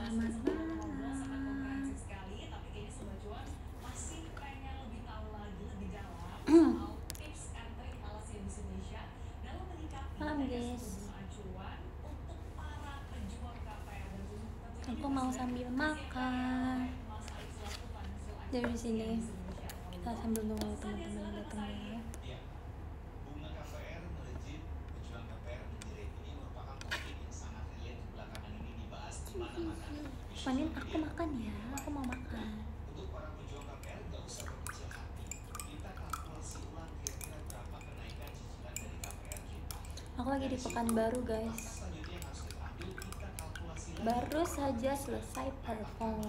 Selamat malam. Malam guys. Aku mau sambil makan. Dari sini kita sambil nunggu teman-teman datang ya. Panin, aku makan ya. Aku mau makan. Aku lagi di Pekanbaru guys. Baru saja selesai perform.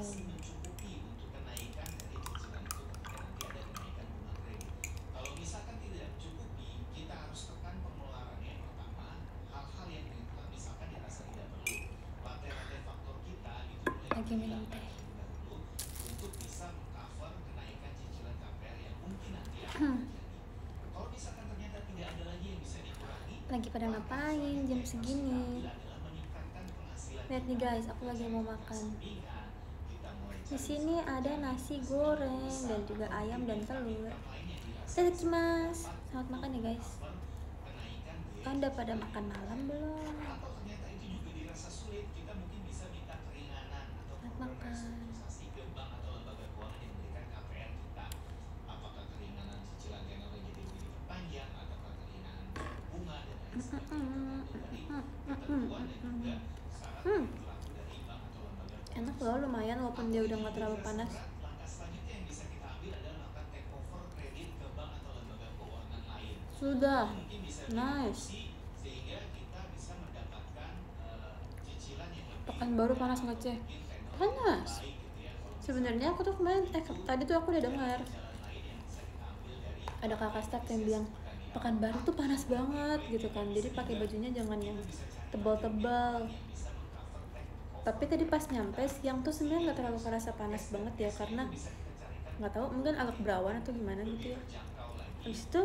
Lagi minum teh. Lagi pada ngapain jam segini? Lihat nih guys, aku lagi mau makan. Di sini ada nasi goreng dan juga ayam dan telur. Itadakimasu. Selamat makan ya guys. Anda pada makan malam belum? Selamat makan. Enak loh, lumayan walaupun dia udah nggak terlalu panas. Sudah, nice. Pekanbaru panas nggak ceh? Panas. Sebenarnya aku tuh kemarin, tadi tuh aku udah dengar ada kakak staff yang bilang Pekanbaru tuh panas banget gitu kan, jadi pakai bajunya jangan yang tebal-tebal. Tapi tadi pas nyampe siang tuh sebenarnya nggak terlalu kerasa panas banget ya, karena nggak tahu mungkin agak berawan atau gimana gitu ya. Habis itu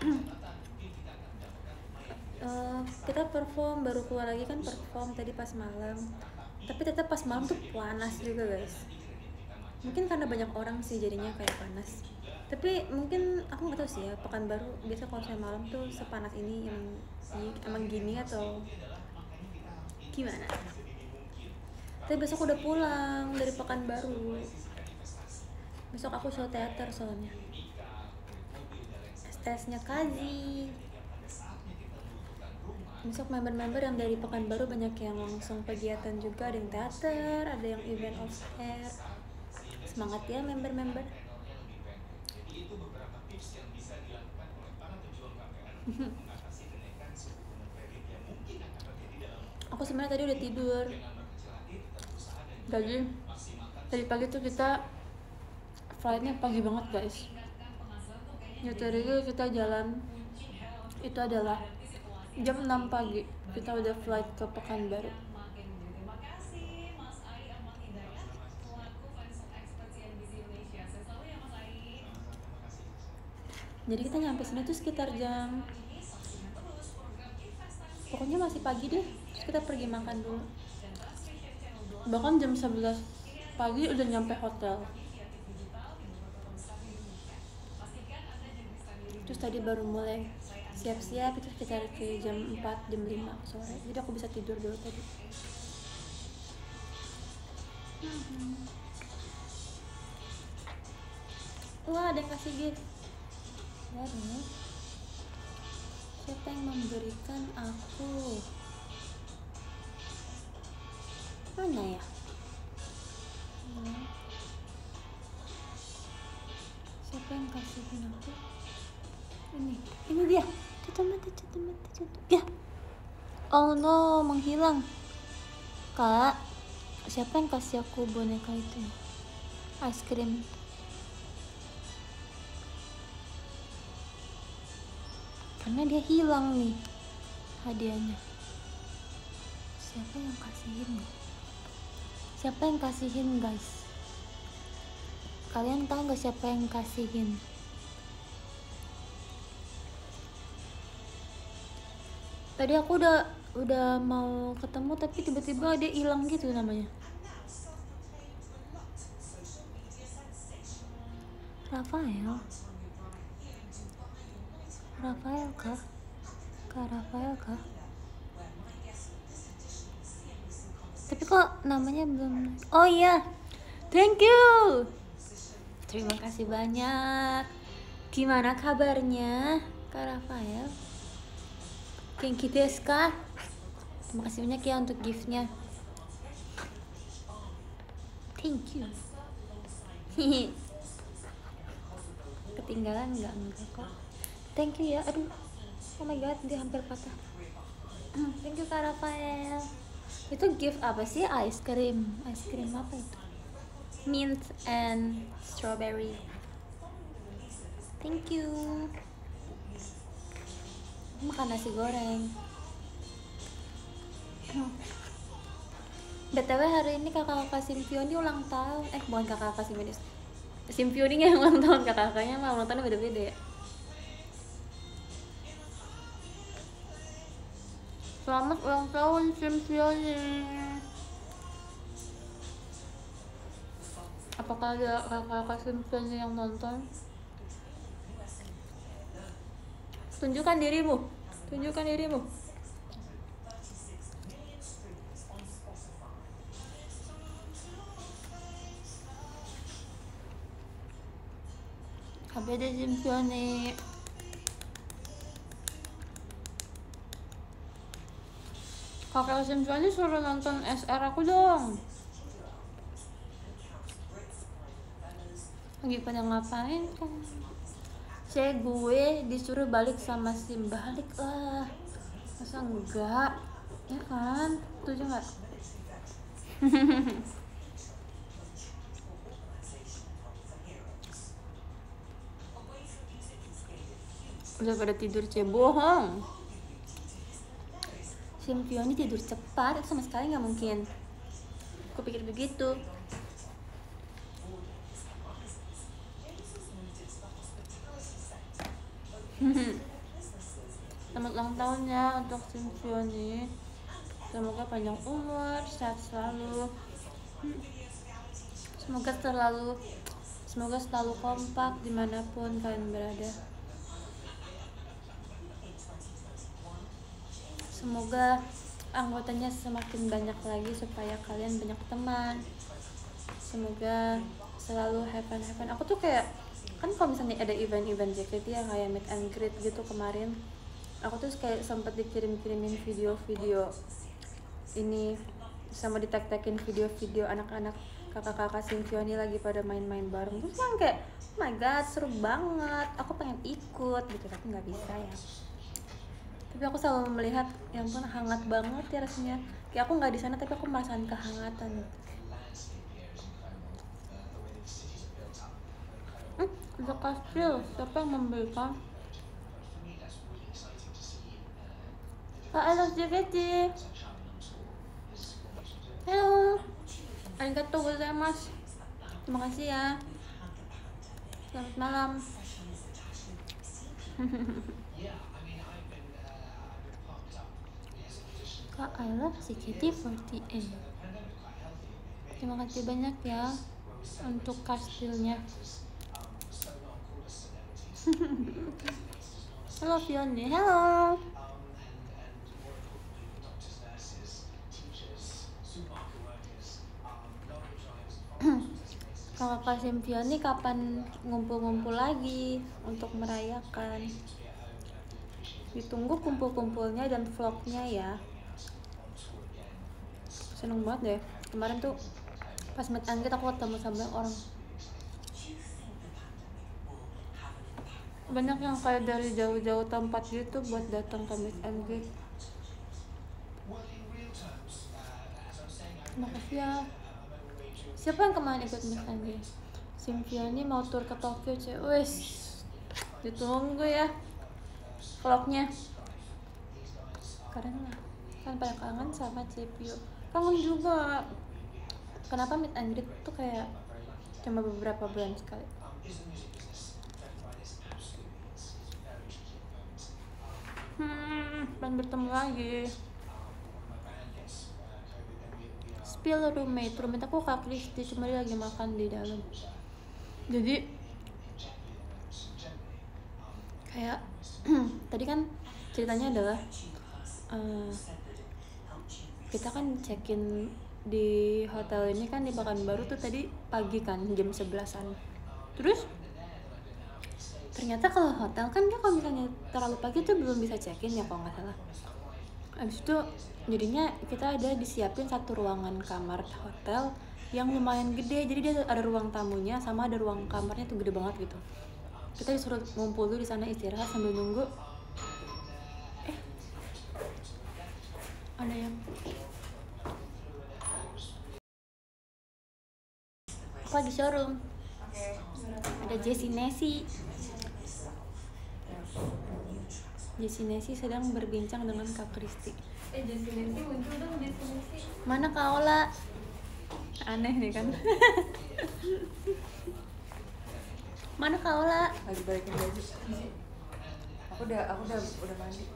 kita perform, baru keluar lagi kan perform tadi pas malam. Tapi tetap pas malam tuh panas juga guys. Mungkin karena banyak orang sih jadinya kayak panas. Tapi mungkin aku nggak tahu sih ya, Pekanbaru biasa kalau saya malam tuh sepanas ini emang gini atau gimana? Tapi besok udah pulang dari Pekanbaru. Besok aku show teater soalnya. STS-nya Kazi. Besok member-member yang dari Pekanbaru banyak yang langsung kegiatan juga, ada yang teater, ada yang event off air. Semangat ya member-member. Aku sebenarnya tadi udah tidur. Jadi tadi pagi tuh kita flightnya pagi banget guys. Ya tadi kita jalan itu adalah jam 6 pagi. Kita udah flight ke Pekanbaru. Jadi kita nyampe sini tuh sekitar jam, pokoknya masih pagi deh. Terus kita pergi makan dulu. Bahkan jam 11 pagi udah nyampe hotel. Terus tadi baru mulai siap-siap itu sekitar ke jam 4, jam 5 sore. Jadi aku bisa tidur dulu tadi. Wah, ada yang kasih gift. Lihat nih. Siapa yang memberikan aku? Mana ya? Siapa yang kasihin aku? Ini dia. Tutup mata. Ya. Oh no, menghilang. Kak, siapa yang kasih aku boneka itu? Es krim. Karena dia hilang nih hadiahnya. Siapa yang kasihin nih? Siapa yang kasihin guys? Kalian tahu gak siapa yang kasihin? Tadi aku udah mau ketemu tapi tiba-tiba dia hilang gitu namanya. Rafael kah? Kak Rafael kah? Tapi kok namanya belum. Oh iya, thank you, terima kasih banyak. Gimana kabarnya Kak Rafael? Genki desu ka? Terima kasih banyak ya untuk giftnya. Thank you. Ketinggalan enggak kok. Thank you ya. Aduh, oh my god, dia hampir patah. Thank you Kak Rafael. Itu gift apa sih? Ice cream apa itu? Mint and strawberry. Thank you. Makan nasi goreng. BTW hari ini kakak Simpioni ulang tahun. Bukan kakak Simpioni. Simpioni yang ulang tahun, kakaknya mah ulang tahunnya beda-beda ya. Selamat ulang tahun Simpioni. Apakah ada kakak Simpioni yang nonton? Tunjukkan dirimu. KBD Simpioni. Kakak Simpioni suruh nonton SR aku dong. Lagi pada ngapain kan? Gue disuruh balik sama Sim, balik lah. Masa enggak? Ya kan? Setuju nggak? Udah pada tidur bohong. Simpioni tidur cepat, itu sama sekali nggak mungkin. Aku pikir begitu. Selamat ulang tahun ya untuk Simpioni. Semoga panjang umur, sehat selalu. Semoga selalu kompak dimanapun kalian berada. Semoga anggotanya semakin banyak lagi supaya kalian banyak teman. Semoga selalu have fun. Aku tuh kayak, kan kalau misalnya ada event JKT ya kayak meet and greet gitu kemarin, aku tuh kayak sempet dikirimin video-video ini, sama ditag-tagin video-video anak-anak kakak-kakak Simpioni lagi pada main-main bareng. Terus kan kayak, oh my god, seru banget, aku pengen ikut gitu, tapi nggak bisa ya. Tapi aku selalu melihat, ya ampun hangat banget ya rasanya. Kayak aku nggak di sana tapi aku merasakan kehangatan. Ada kastil, siapa yang membelikan? Kak Elas JKT. Halo, arigatou gozaimasu. Terima kasih ya. Selamat malam. Kak Ayla JKT48. Terima kasih banyak ya untuk kastilnya. Halo Fioni, halo. Kakak Simpioni kapan ngumpul-ngumpul lagi untuk merayakan? Ditunggu kumpul-kumpulnya dan vlognya ya. Seneng banget deh. Kemarin tuh pas meet and greet aku ketemu sama orang. Banyak yang kayak dari jauh-jauh tempat gitu buat datang ke meet and greet. Terima kasih ya. Siapa yang kemarin ikut meet and greet? Simpioni mau tur ke Tokyo, wes. Ditunggu ya vlognya. Karena kan pada kangen sama Cepio. Kangen juga. Kenapa meet and greet tuh kayak cuma beberapa bulan sekali? Pengen bertemu lagi. Spill roommate aku Kak Kristi, cuma dia lagi makan di dalam. Jadi kayak tadi kan ceritanya adalah kita kan check-in di hotel ini kan di Pekanbaru tuh tadi pagi kan jam 11-an. Terus ternyata kalau hotel kan dia kalau misalnya terlalu pagi tuh belum bisa check-in ya kalau nggak salah. Abis itu jadinya kita ada disiapin satu ruangan kamar hotel yang lumayan gede, jadi dia ada ruang tamunya sama ada ruang kamarnya tuh gede banget gitu. Kita disuruh ngumpul dulu di sana istirahat sambil nunggu. Ada yang apa di showroom? Ada Jessie Nessie sedang berbincang dengan Kak Kristi. Jessie Nessie muncul dong, Jessie Nessie. Mana Kak Ola? Aneh nih kan. Mana Kak Ola? Lagi balikin baju. Aku udah mandi.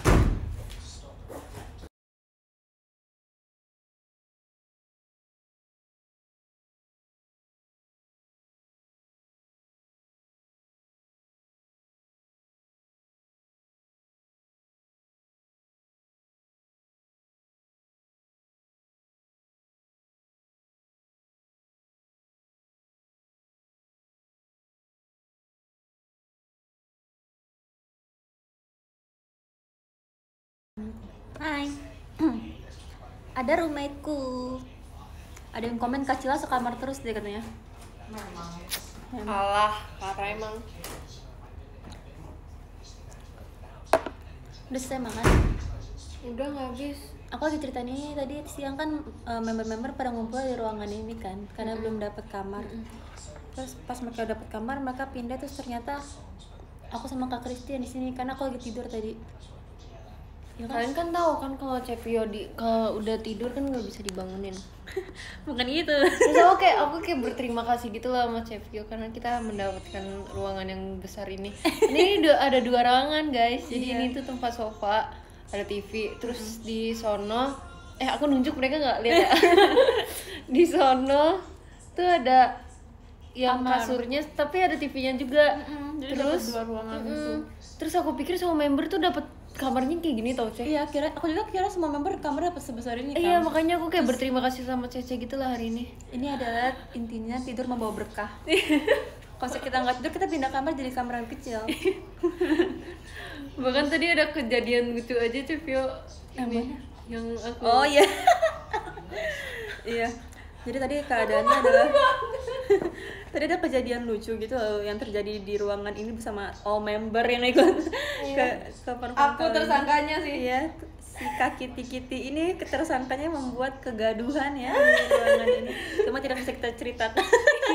Hai. Ada roommateku. Ada yang komen Kak Cila sekamar terus deh katanya. Memang. Alah, parah emang. Udah selesai makan? Udah nggak habis. Aku lagi ceritain ini tadi siang kan member-member pada ngumpul di ruangan ini kan karena belum dapat kamar. Terus pas mereka dapat kamar mereka pindah, terus ternyata aku sama Kak Kristi di sini karena aku lagi tidur tadi. Ya, kalian kan tahu kan kalau Cepio kalau udah tidur kan nggak bisa dibangunin. Bukan gitu. Terus aku kayak berterima kasih gitu lah sama Cepio karena kita mendapatkan ruangan yang besar ini. Ini ada 2 ruangan guys. Jadi ini tuh tempat sofa, ada TV. Terus di sono, aku nunjuk mereka nggak lihat ya. Di sono tuh ada yang kamar. Kasurnya, tapi ada TV-nya juga. Jadi Terus 2 ruangan gitu. Terus aku pikir semua member tuh dapat kamarnya kayak gini tau Cek. Iya, aku juga kira semua member kamar dapat sebesar ini kan. Iya, makanya aku kayak berterima kasih sama Cece gitu lah hari ini. Ini adalah intinya tidur membawa berkah. Kalau kita nggak tidur kita pindah kamar jadi kamar yang kecil. Bahkan tadi ada kejadian lucu aja Cepio. Yang mana? Yang aku. Oh iya. Iya. Jadi tadi keadaannya adalah tadi ada kejadian lucu gitu loh yang terjadi di ruangan ini bersama all member yang ikut ke Aku tersangkanya sih. Iya, si Kak Kiti ini tersangkanya membuat kegaduhan ya di ruangan ini. Cuma tidak bisa kita ceritakan.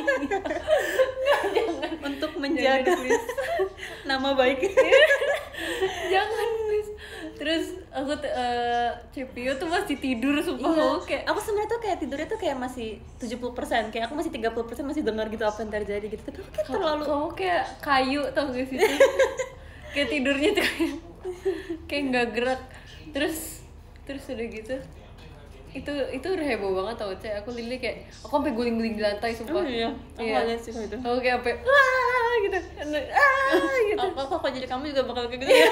Untuk menjaga nama baik. Jangan please. Terus aku Cepio tuh masih tidur sumpah. Iya. Aku sebenarnya tuh kayak tidurnya tuh kayak masih 70%, kayak aku masih 30% masih dengar gitu apa yang terjadi gitu. Tapi kayak terlalu kamu kayak kayu tau gak sih? Kayak tidurnya tuh kayak nggak gerak. Terus udah gitu. Itu udah heboh banget tau Cek. Aku lili kayak aku sampai guling-guling di lantai sumpah. Iya. Aku lihat sih itu. Aku kayak sampai wah gitu. Gitu. Aku jadi kamu juga bakal kayak gitu ya.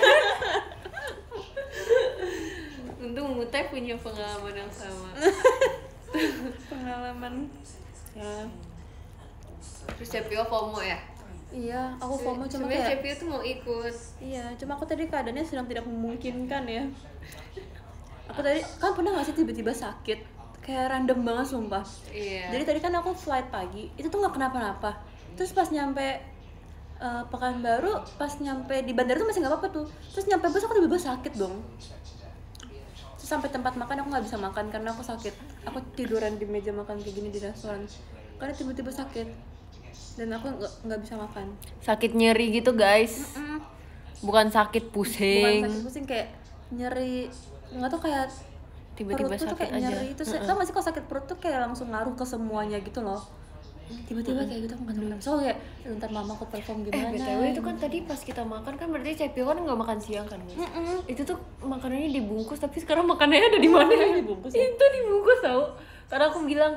Untung Mutai punya pengalaman yang sama. Pengalaman ya. Terus Cepio FOMO ya? Iya, aku FOMO cuma sebenarnya kayak Cepio tuh mau ikut. iya, cuma aku tadi keadaannya sedang tidak memungkinkan ya. Aku tadi kan pernah nggak sih tiba-tiba sakit kayak random banget sumpah. Iya. Jadi tadi kan aku flight pagi itu tuh nggak kenapa-napa, terus pas nyampe Pekanbaru, pas nyampe di bandara tuh masih nggak apa-apa tuh, terus nyampe bus aku tiba-tiba sakit dong. Terus sampai tempat makan aku nggak bisa makan karena aku sakit. Aku tiduran di meja makan kayak gini di restoran karena tiba-tiba sakit dan aku nggak bisa makan. Sakit nyeri gitu guys. Bukan sakit pusing. Bukan sakit pusing, kayak nyeri, nggak tuh kayak Tiba-tiba perut tuh sakit kayak aja. nyeri. Terus tau gak sih kalau sakit perut tuh kayak langsung ngaruh ke semuanya gitu loh. Tiba-tiba kayak gitu aku nggak tahu kenapa. Soalnya kayak ntar mama aku perform gimana. BTW itu kan tadi pas kita makan kan berarti Cepio kan nggak makan siang kan guys. Itu tuh makanannya dibungkus, tapi sekarang makanannya ada di mana? Dibungkus ya? Itu dibungkus tau. Karena aku bilang kayak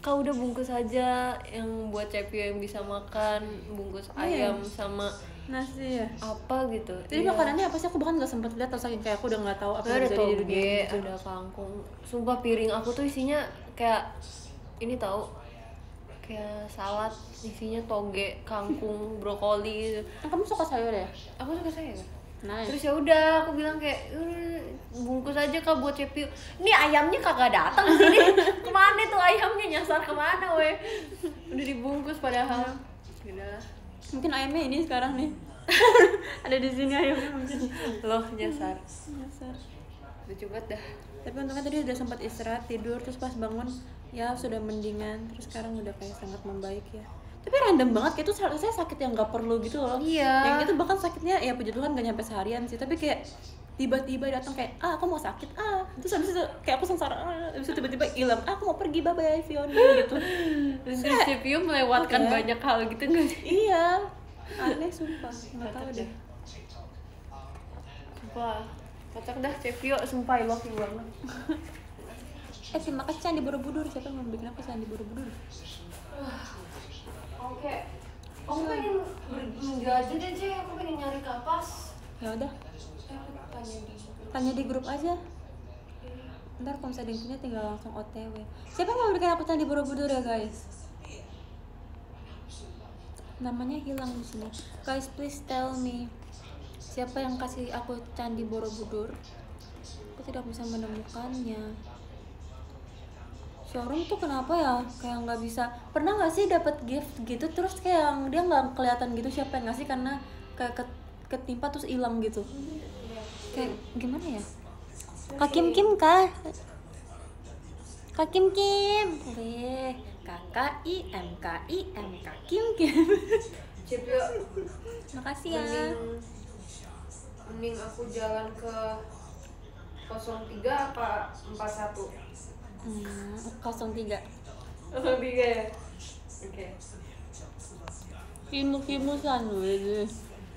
Kak udah bungkus aja yang buat Cepio yang bisa makan, bungkus ayam sama nasi ya. apa gitu. Jadi makanannya apa sih? Aku bahkan nggak sempet lihat, atau saking kayak aku udah nggak tahu apa yang Ada terjadi di dunia toge, gitu. ada kangkung. Sumpah piring aku tuh isinya kayak ini tahu, kayak salad isinya toge, kangkung, brokoli gitu. Kamu suka sayur ya? Aku suka sayur. Nice. Terus ya udah aku bilang kayak bungkus aja Kak buat Cepio. Ini ayamnya kagak datang sini. Kemana tuh ayamnya, nyasar kemana weh? Udah dibungkus padahal. Udah. Mungkin ayamnya ini sekarang nih. Ada di sini ayamnya mungkin. Loh nyasar. Nyasar. Lucu banget dah. Tapi untungnya tadi udah sempat istirahat, tidur, terus pas bangun ya sudah mendingan, terus sekarang udah kayak sangat membaik ya. Tapi random banget, kayak itu saya sakit yang nggak perlu gitu loh. Iya. Yang itu bahkan sakitnya ya puji Tuhan gak nyampe seharian sih, tapi kayak tiba-tiba datang kayak aku mau sakit terus habis itu kayak aku sengsara habis itu tiba-tiba hilang, aku mau pergi, bye bye Fiona gitu. Dan terus Cepio melewatkan banyak hal gitu nggak sih? Iya, aneh sumpah, nggak tahu deh. Sumpah, kocak dah Cepio, sumpah I love you banget. Terima kasih Candi Borobudur. Siapa yang mau bikin aku Candi Borobudur? Oke, aku pengen menjajah deh Cek, aku pengen nyari kapas. Ya udah, Tanya di tanya di grup aja. Ntar kalau misalnya punya tinggal langsung OTW. Siapa yang mau bikin aku Candi Borobudur ya guys? Namanya hilang di sini. Guys, please tell me siapa yang kasih aku Candi Borobudur. Aku tidak bisa menemukannya. Showroom tuh kenapa ya kayak nggak bisa. Pernah nggak sih dapat gift gitu terus kayak yang dia nggak kelihatan gitu siapa yang ngasih karena kayak ketimpa terus hilang gitu. Kayak gimana ya? Kak Kim kah? Kak Kim. Weh, KKIM Kak Kim. Cepio, Makasih ya. mending aku jalan ke 03 apa 41? 03. 03 ya? Oke. Himu-himusan weh.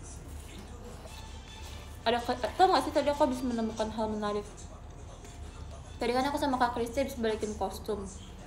Tau gak sih tadi aku habis menemukan hal menarik. Tadi kan aku sama Kak Kristi habis balikin kostum.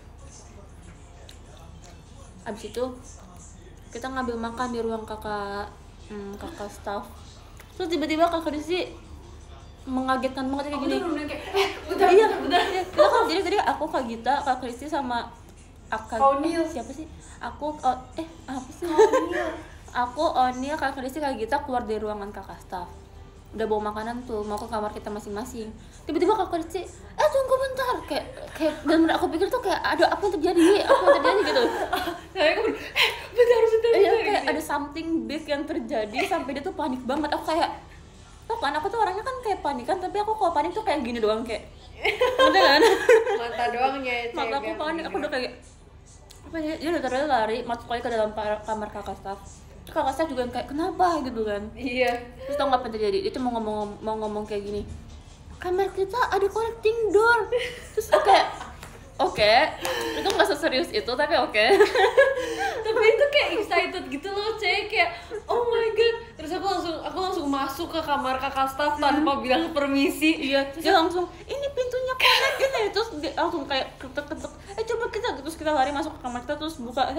Abis itu kita ngambil makan di ruang kakak staff. Terus tiba-tiba Kak Kristi mengagetkan banget kayak gini. Iya. Kita kan jadi tadi aku Kak Gita, Kak Kristi sama O'Neil. siapa sih? Aku apa sih? Aku O'Neil, Kak Kristi, Kak Gita keluar dari ruangan kakak staff. Udah bawa makanan tuh, mau ke kamar kita masing-masing. Tiba-tiba Kak Kristi, tunggu bentar. Kayak dan aku pikir tuh kayak ada apa yang terjadi gitu. Saya kan bentar. Iya, kayak ada something big yang terjadi sampai dia tuh panik banget. Aku kayak kan aku tuh orangnya kan kayak panikan, tapi aku kalau panik tuh kayak gini doang kayak bener kan? Mata doang ya. Mata aku panik, aku udah kayak apa ya? Dia udah lari masuk lagi ke dalam kamar kakak staff. Terus kakak staff juga kayak kenapa gitu kan? Iya. Terus tau nggak apa yang terjadi? Dia tuh mau ngomong kayak gini. Kamar kita ada connecting door. Terus oke, itu nggak seserius itu tapi oke. Tapi itu kayak excited gitu loh Cek, kayak oh my god. Terus aku langsung masuk ke kamar kakak staff tanpa bilang permisi. Iya, dia langsung ini pintunya connect ini, terus dia langsung kayak ketuk-ketuk. Coba terus kita lari masuk ke kamar kita terus buka.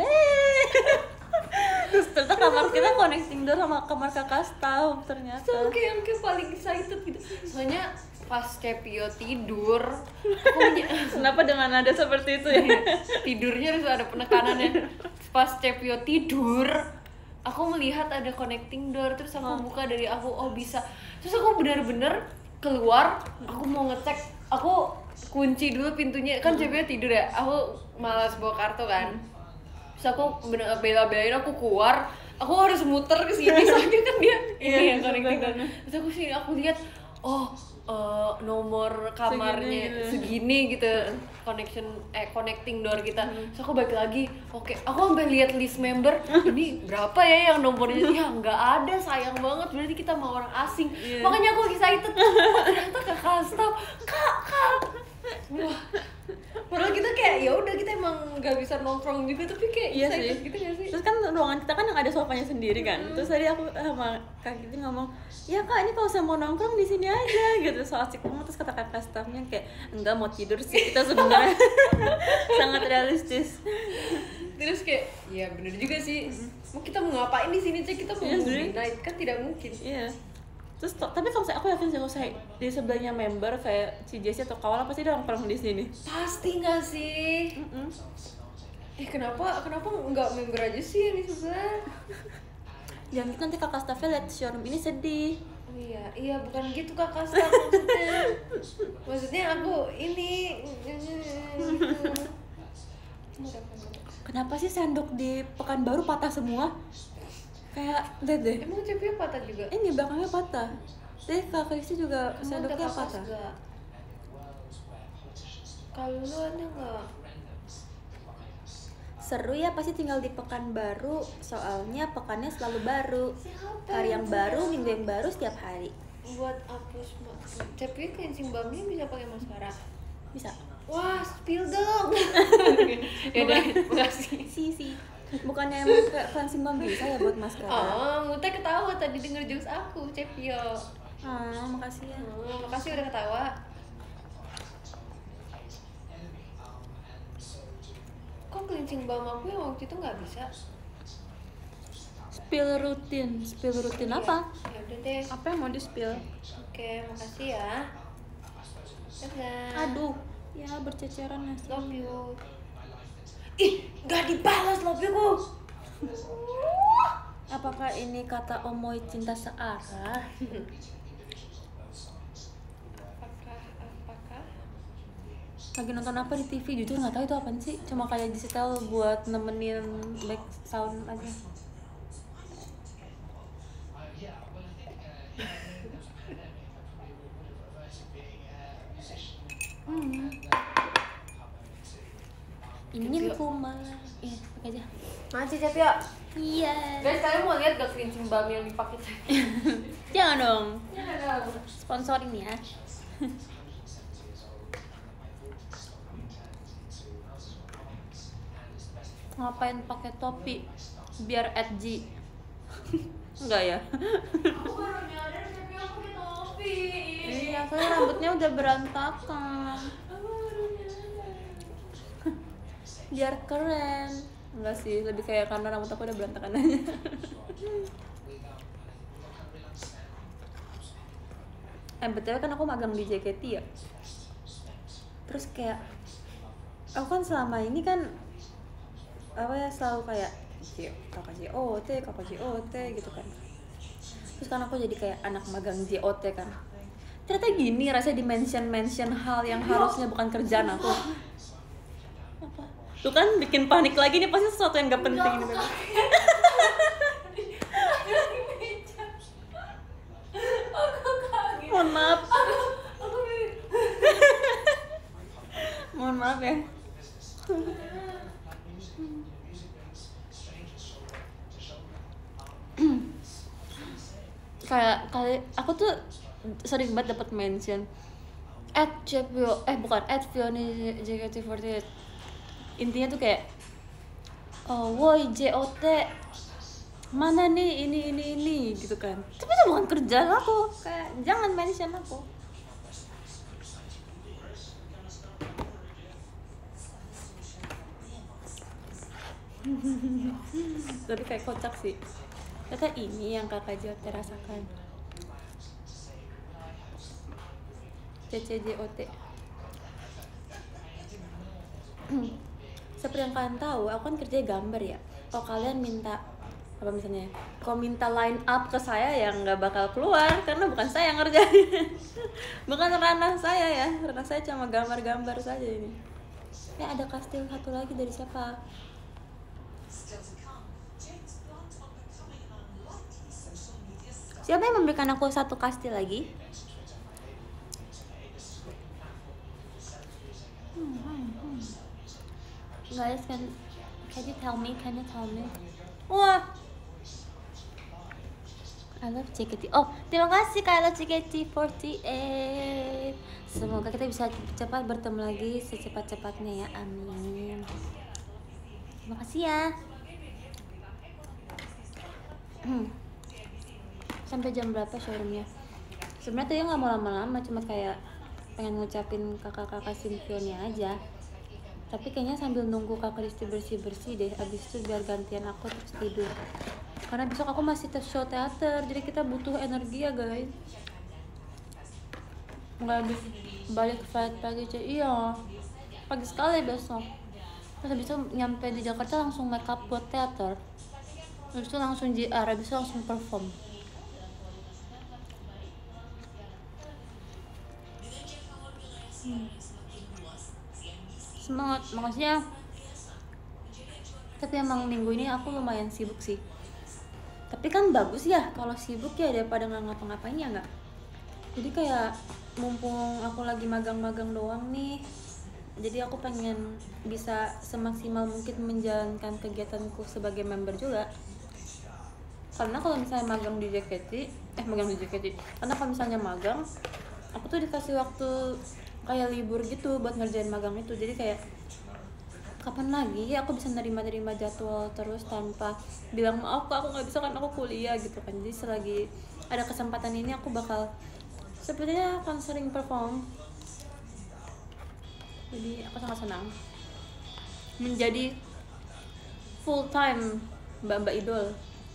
Terus ternyata kamar kita connecting door sama kamar kakak staff ternyata. So kayak paling excited gitu. Soalnya pas Cepio tidur, aku kenapa dengan nada seperti itu ya? Tidurnya harus ada penekanannya. Pas Cepio tidur, aku melihat ada connecting door, terus aku buka dari aku, bisa. Terus aku benar-benar keluar, aku mau ngecek, aku kunci dulu pintunya, kan Cepio tidur ya, aku malas bawa kartu kan. Terus aku bela-belain aku keluar, aku harus muter ke sini soalnya kan dia ini yang connecting door. Terus aku sini aku lihat, nomor kamarnya segini gitu, connecting door kita. Terus aku balik lagi, aku sampai lihat list member, ini berapa ya yang nomornya? Ya nggak ada, sayang banget, berarti kita mau orang asing. Makanya aku excited, ternyata kakak staff, kak. Wah, padahal kita kayak ya udah kita emang nggak bisa nongkrong juga tapi kayak Iya excited sih. gitu nggak sih? Terus kan ruangan kita kan yang ada sofanya sendiri kan. Terus tadi aku sama Kak Kiti ngomong, ya Kak ini kalau saya mau nongkrong di sini aja gitu. So asik banget. Terus kata kakak staffnya kayak enggak mau tidur sih kita sebenarnya. Sangat realistis. Terus kayak ya bener juga sih. Mau kita mau ngapain di sini cek, kita mau Iya sih. movie night kan tidak mungkin. Iya. Terus tapi kalau saya aku yakin sih kalau saya di sebelahnya member kayak si Jessie atau Kawala pasti dia nongkrong di sini. Pasti nggak sih? Kenapa nggak member aja sih yang di sebelah? Jangan gitu nanti kakak staffnya lihat showroom ini sedih. Oh iya bukan gitu kakak staff maksudnya. Maksudnya aku ini. Kenapa sih sendok di Pekanbaru patah semua? Kayak lihat deh. Emang cepnya patah juga? Ini belakangnya patah. Deh kakak Isi juga Emang sendoknya ada kapas patah. nggak? Kalau lu ada nggak? Seru ya pasti tinggal di Pekanbaru. Soalnya pekannya selalu baru. Hari yang baru, minggu yang baru setiap hari. Buat hapus cepnya cleansing balmnya bisa pakai maskara? Bisa. Wah, spill dong. Ya udah, makasih. Si. Bukannya emang kayak cleansing balm bisa ya buat maskara? Oh, Muta ketawa tadi denger jokes aku, Cepio. Makasih ya. Makasih udah ketawa. Kok cleansing balm aku yang waktu itu nggak bisa? Spill rutin apa? Ya udah deh. Apa yang mau di spill? Oke, makasih ya. Dadah. Aduh, ya berceceran nasi. Love you. Ih, nggak dibalas love you ku. Apakah ini kata Omoy cinta searah? Apakah? Lagi nonton apa di TV? Jujur nggak tahu itu apaan sih. Cuma kayak disetel buat nemenin back sound aja. Ingin ku malah. Iya, pakai aja. Masih Cepio. Iya. Guys, kalian mau lihat gak cleansing balm yang dipakai Cepio? Jangan dong. Ya, Sponsorin ya. Ngapain pakai topi? Biar edgy. Enggak ya? Aku baru nyadar Cepio pakai topi. Iya, soalnya rambutnya udah berantakan. Aku baru nyadar. Biar keren. Enggak sih, lebih kayak karena rambut aku udah berantakan aja. BTW kan aku magang di JKT ya. Terus kayak aku kan selama ini kan apa ya selalu kayak kakak JOT gitu kan. Terus kan aku jadi kayak anak magang JOT kan. Ternyata gini rasanya di mention hal yang harusnya bukan kerjaan aku. Apa? Tuh kan bikin panik lagi nih, pasti sesuatu yang gak penting gitu kan. Mohon maaf. Mohon maaf ya. Kayak kali aku tuh sering banget dapat mention bukan @Fioni JKT48. Intinya tuh kayak woi JOT mana nih ini gitu kan. Tapi itu bukan kerjaan aku, kayak jangan mention aku. Tapi kayak kocak sih. Ternyata ini yang kakak JOT rasakan. CCJOT. Seperti yang kalian tahu, aku kan kerja gambar ya. Kalau kalian minta apa misalnya, kalau minta line up ke saya yang nggak bakal keluar karena bukan saya yang ngerjain. Bukan ranah saya ya, ranah saya cuma gambar-gambar saja ini. Ada kastil satu lagi dari siapa? Siapa yang memberikan aku satu kastil lagi? Guys, can you tell me? Wah, I love JKT. Oh, terima kasih Kak, I love JKT48. Semoga kita bisa cepat bertemu lagi secepat-cepatnya ya, amin. Makasih ya. Sampai jam berapa showroomnya? Sebenarnya tadi nggak mau lama-lama, cuma kayak pengen ngucapin kakak-kakak Simpionnya aja. Tapi kayaknya sambil nunggu kakak Risti bersih-bersih deh, abis itu biar gantian aku terus tidur. Karena besok aku masih show teater, jadi kita butuh energi ya guys. Nggak habis balik flight pagi aja, iya pagi sekali besok. Terus habis itu nyampe di Jakarta langsung make up buat teater. Habis itu langsung JR, habis itu langsung perform. Semangat, makasih ya. Tapi emang minggu ini aku lumayan sibuk sih. Tapi kan bagus ya kalau sibuk ya daripada nggak ngapa-ngapain ya nggak. Jadi kayak mumpung aku lagi magang-magang doang nih, jadi aku pengen bisa semaksimal mungkin menjalankan kegiatanku sebagai member juga. Karena kalau misalnya magang di JKT, karena kalau misalnya magang aku tuh dikasih waktu kayak libur gitu buat ngerjain magang itu. Jadi kayak kapan lagi aku bisa nerima jadwal terus tanpa bilang maaf kak aku nggak bisa kan aku kuliah gitu kan. Jadi selagi ada kesempatan ini aku bakal sepertinya akan sering perform. Jadi aku sangat senang menjadi full time mbak idol.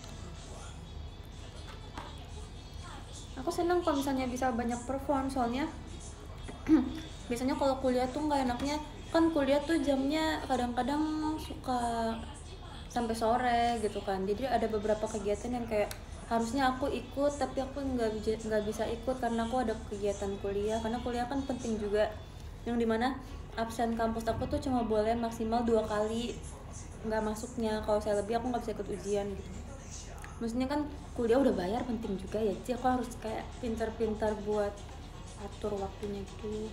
Aku senang kalau misalnya bisa banyak perform, soalnya biasanya kalau kuliah tuh nggak enaknya kan, kuliah tuh jamnya kadang-kadang suka sampai sore gitu kan. Jadi ada beberapa kegiatan yang kayak harusnya aku ikut tapi aku nggak bisa ikut karena aku ada kegiatan kuliah. Karena kuliah kan penting juga, yang dimana absen kampus aku tuh cuma boleh maksimal 2 kali nggak masuknya. Kalau saya lebih aku nggak bisa ikut ujian gitu. Maksudnya kan kuliah udah bayar, penting juga ya, jadi aku harus kayak pintar-pintar buat atur waktunya gitu.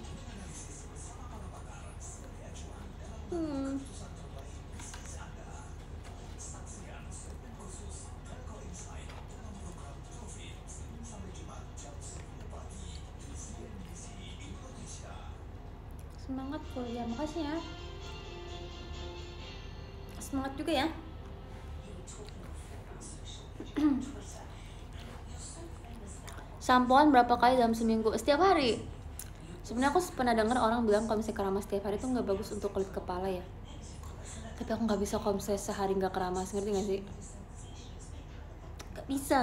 Semangat kuliah, makasih ya. Semangat juga ya. Sampoan berapa kali dalam seminggu? Setiap hari. Sebenarnya aku pernah dengar orang bilang kalau misalnya keramas setiap hari itu nggak bagus untuk kulit kepala ya. Tapi aku nggak bisa kalau misalnya sehari nggak keramas, ngerti nggak sih? Nggak bisa.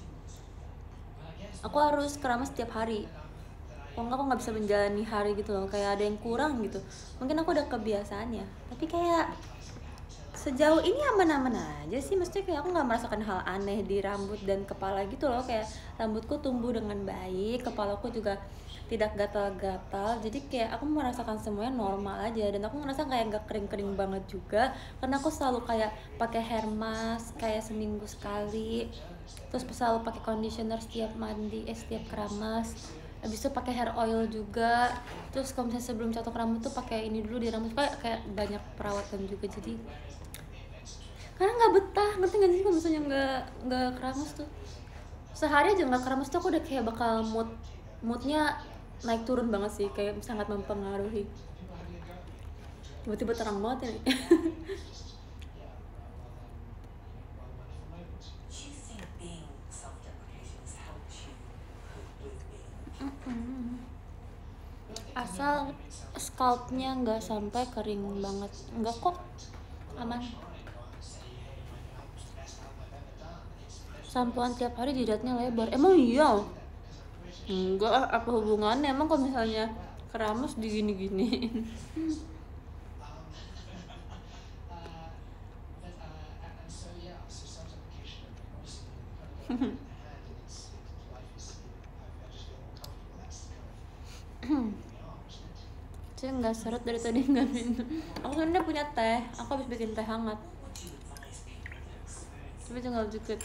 Aku harus keramas setiap hari. Kalau nggak aku nggak bisa menjalani hari gitu loh. Kayak ada yang kurang gitu. Mungkin aku udah kebiasaannya. Tapi kayak sejauh ini aman-aman aja sih. Maksudnya kayak aku nggak merasakan hal aneh di rambut dan kepala gitu loh. Kayak rambutku tumbuh dengan baik, kepalaku juga tidak gatal-gatal. Jadi kayak aku merasakan semuanya normal aja. Dan aku ngerasa kayak nggak kering-kering banget juga, karena aku selalu kayak pakai hair mask kayak seminggu sekali. Terus selalu pakai conditioner setiap mandi, setiap keramas. Habis itu pakai hair oil juga. Terus kalau misalnya sebelum catok rambut tuh pakai ini dulu di rambut, kayak banyak perawatan juga. Jadi karena nggak betah, ngerti nggak sih kalau misalnya nggak keramas tuh. Sehari aja nggak keramas tuh aku udah kayak bakal moodnya naik turun banget sih, kayak sangat mempengaruhi. Tiba-tiba terang banget ini. Asal scalpnya nggak sampai kering banget, nggak kok, aman. Sampoan tiap hari jidatnya lebar, emang iya? Enggak, apa hubungannya emang kalau misalnya keramas digini-giniin. Saya nggak seret dari tadi nggak minum. Aku sebenarnya punya teh, aku habis bikin teh hangat. Tapi tinggal dikit.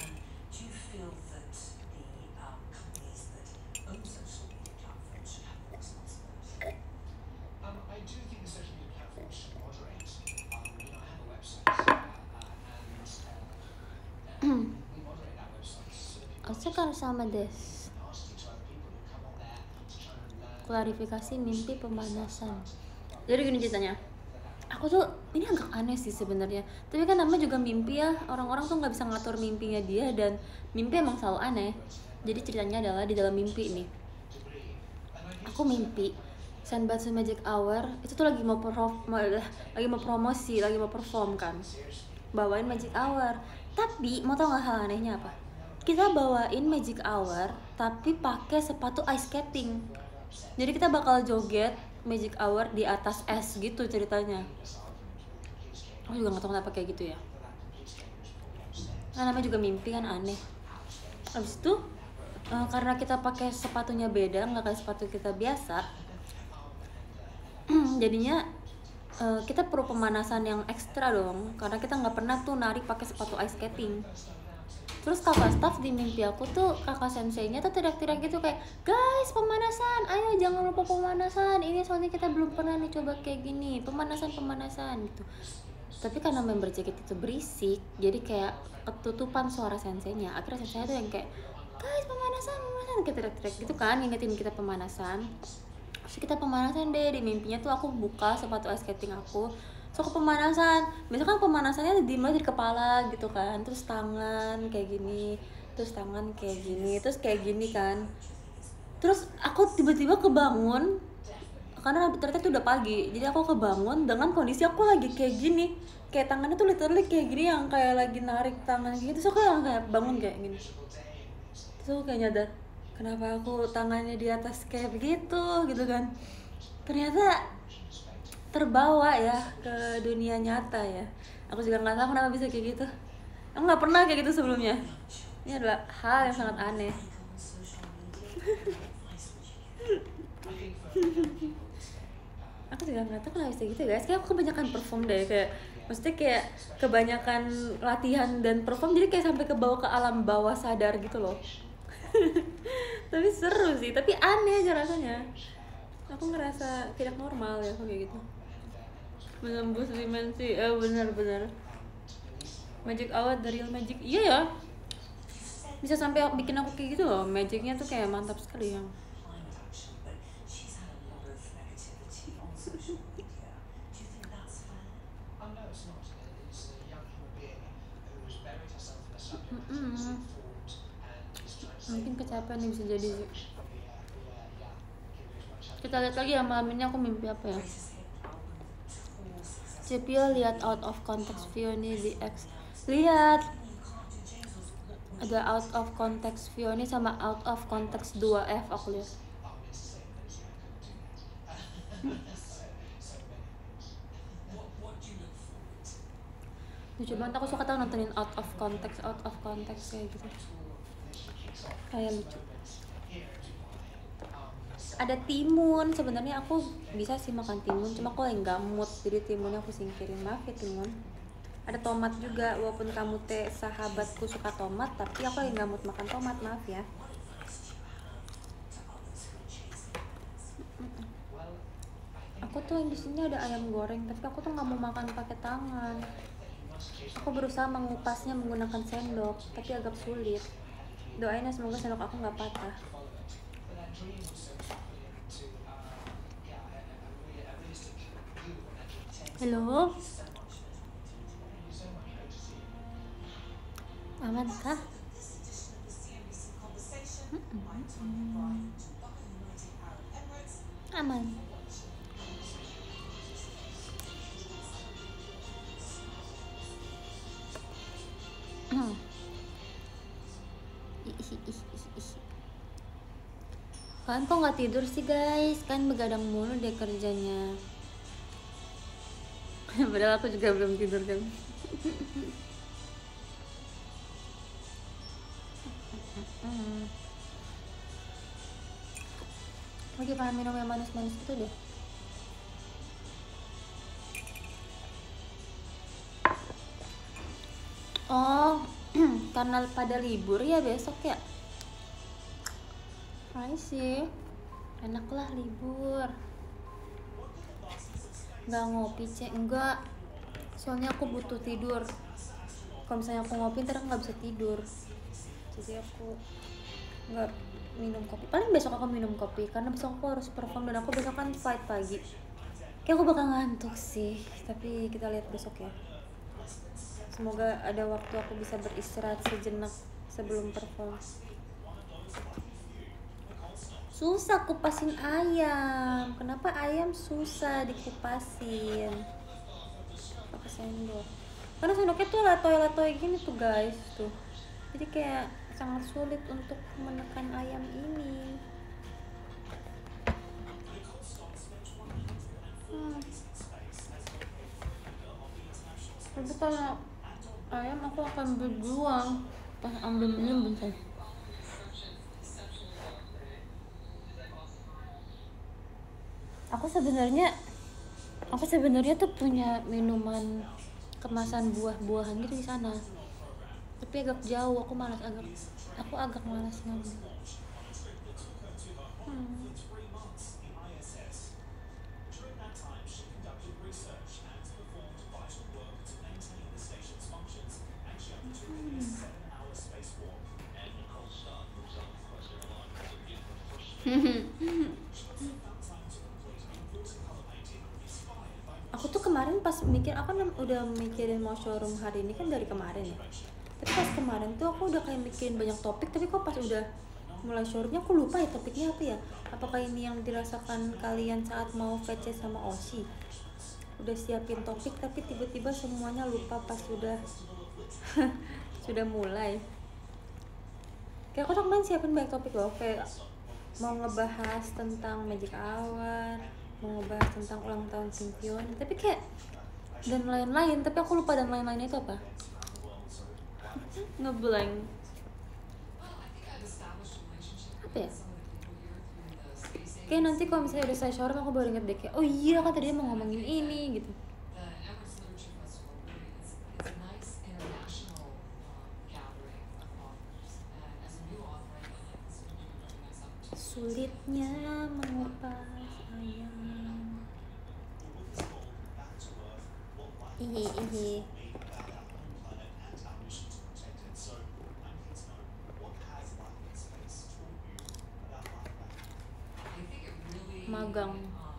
Sekarang sama des. Klarifikasi mimpi pemanasan. Jadi gini ceritanya. aku tuh ini agak aneh sih sebenarnya, tapi kan namanya juga mimpi ya, orang-orang tuh nggak bisa ngatur mimpinya dia, dan mimpi emang selalu aneh. Jadi ceritanya adalah di dalam mimpi ini aku mimpi Senbatsu Magic Hour itu tuh lagi mau promosi, lagi mau perform kan, bawain Magic Hour. Tapi mau tau nggak hal anehnya apa? Kita bawain Magic Hour tapi pakai sepatu ice skating. Jadi kita bakal joget Magic Hour di atas es gitu ceritanya. Aku juga nggak tahu kenapa kayak gitu ya. Nah, namanya juga mimpi kan aneh. Habis itu karena kita pakai sepatunya beda, nggak kayak sepatu kita biasa, jadinya kita perlu pemanasan yang ekstra dong, karena kita nggak pernah tuh nari pakai sepatu ice skating. Terus kakak staff di mimpi aku tuh, kakak senseinya tuh teriak-teriak gitu kayak, guys pemanasan, ayo jangan lupa pemanasan, ini soalnya kita belum pernah nih coba kayak gini, pemanasan gitu. Tapi karena member JKT itu berisik, jadi kayak ketutupan suara senseinya. Akhirnya sensei tuh yang kayak, guys pemanasan kayak teriak-teriak gitu kan, ngingetin kita pemanasan. Terus kita pemanasan deh, di mimpinya tuh aku buka sepatu ice skating aku, so aku pemanasan. Biasanya kan pemanasannya dimulai dari kepala gitu kan, terus tangan kayak gini, terus tangan kayak gini, terus kayak gini kan. Terus aku tiba-tiba kebangun karena ternyata itu udah pagi, jadi aku kebangun dengan kondisi aku lagi kayak gini, kayak tangannya tuh literally kayak gini, yang kayak lagi narik tangan gitu. Terus aku yang kayak bangun kayak gini, terus aku kayak nyadar kenapa aku tangannya di atas kayak begitu gitu kan. Ternyata terbawa ya ke dunia nyata ya. Aku juga nggak tahu kenapa bisa kayak gitu, aku nggak pernah kayak gitu sebelumnya. Ini adalah hal yang sangat aneh. Aku juga nggak tahu kenapa bisa gitu guys, kayak aku kebanyakan perform deh, kayak maksudnya kayak kebanyakan latihan dan perform, jadi kayak sampai ke bawah, ke alam bawah sadar gitu loh. Tapi seru sih, tapi aneh aja rasanya. Aku ngerasa tidak normal ya kayak gitu, menembus dimensi. Benar-benar Magic Hour dari Real Magic, iya ya, bisa sampai bikin aku kayak gitu loh. Magicnya tuh kayak mantap sekali yang mungkin kecapean nih, bisa jadi sih. Kita lihat lagi ya malam ini aku mimpi apa ya. Cepio lihat out of context view nih di X. Lihat ada out of context view nih sama out of context 2F aku lihat. Lucu banget, aku suka tau nontonin out of context kayak gitu, kayak lucu. Ada timun, sebenarnya aku bisa sih makan timun, cuma aku lagi nggak mood, jadi timunnya aku singkirin, maaf ya timun. Ada tomat juga, walaupun kamu teh sahabatku suka tomat, tapi aku lagi nggak mood makan tomat, maaf ya. Aku tuh yang di sini ada ayam goreng, tapi aku tuh nggak mau makan pakai tangan. Aku berusaha mengupasnya menggunakan sendok, tapi agak sulit. Doain ya semoga sendok aku nggak patah. Halo, aman kah? Aman. Kalian kok nggak tidur sih guys? Kan begadang mulu deh kerjanya. Padahal aku juga belum tidur kan. Lagi pengen minum yang manis-manis gitu deh. Oh, karena pada libur ya besok ya. Hai sih, enak lah libur. Nggak ngopi cek, enggak. Soalnya aku butuh tidur. Kalau misalnya aku ngopi ntar nggak bisa tidur. Jadi aku nggak minum kopi. Paling besok aku minum kopi karena besok aku harus perform dan aku besok kan fight pagi. Kayak aku bakal ngantuk sih, tapi kita lihat besok ya. Semoga ada waktu aku bisa beristirahat sejenak sebelum perform. Susah kupasin ayam. Kenapa ayam susah dikupasin? Pakai sendok. Karena sendoknya tuh latoy-latoy gini tuh guys tuh. Jadi kayak sangat sulit untuk menekan ayam ini. Tapi kalau ayam aku akan berjuang pas ambil minum bentar. Aku sebenarnya tuh punya minuman kemasan buah-buahan gitu di sana. Tapi agak jauh, aku agak malas ngambil. Aku tuh kemarin pas mikir, aku kan udah mikirin mau showroom hari ini kan dari kemarin ya. Tapi pas kemarin tuh aku udah kayak mikirin banyak topik, tapi kok pas udah mulai showroomnya aku lupa ya topiknya apa ya. Apakah ini yang dirasakan kalian saat mau VC sama Oshi? Udah siapin topik tapi tiba-tiba semuanya lupa pas sudah sudah mulai. Kayak aku tuh kemarin siapin banyak topik loh, kayak mau ngebahas tentang Magic Hour, mau ngebahas tentang ulang tahun Symphony, tapi kayak dan lain-lain, tapi aku lupa dan lain-lainnya itu apa. Ngeblank. Apa ya? Kayak nanti kalau misalnya udah saya showroom aku baru inget deh kayak, oh iya kan tadi mau ngomongin ini gitu. Sulitnya mengupas ayam. Ihi. Magang.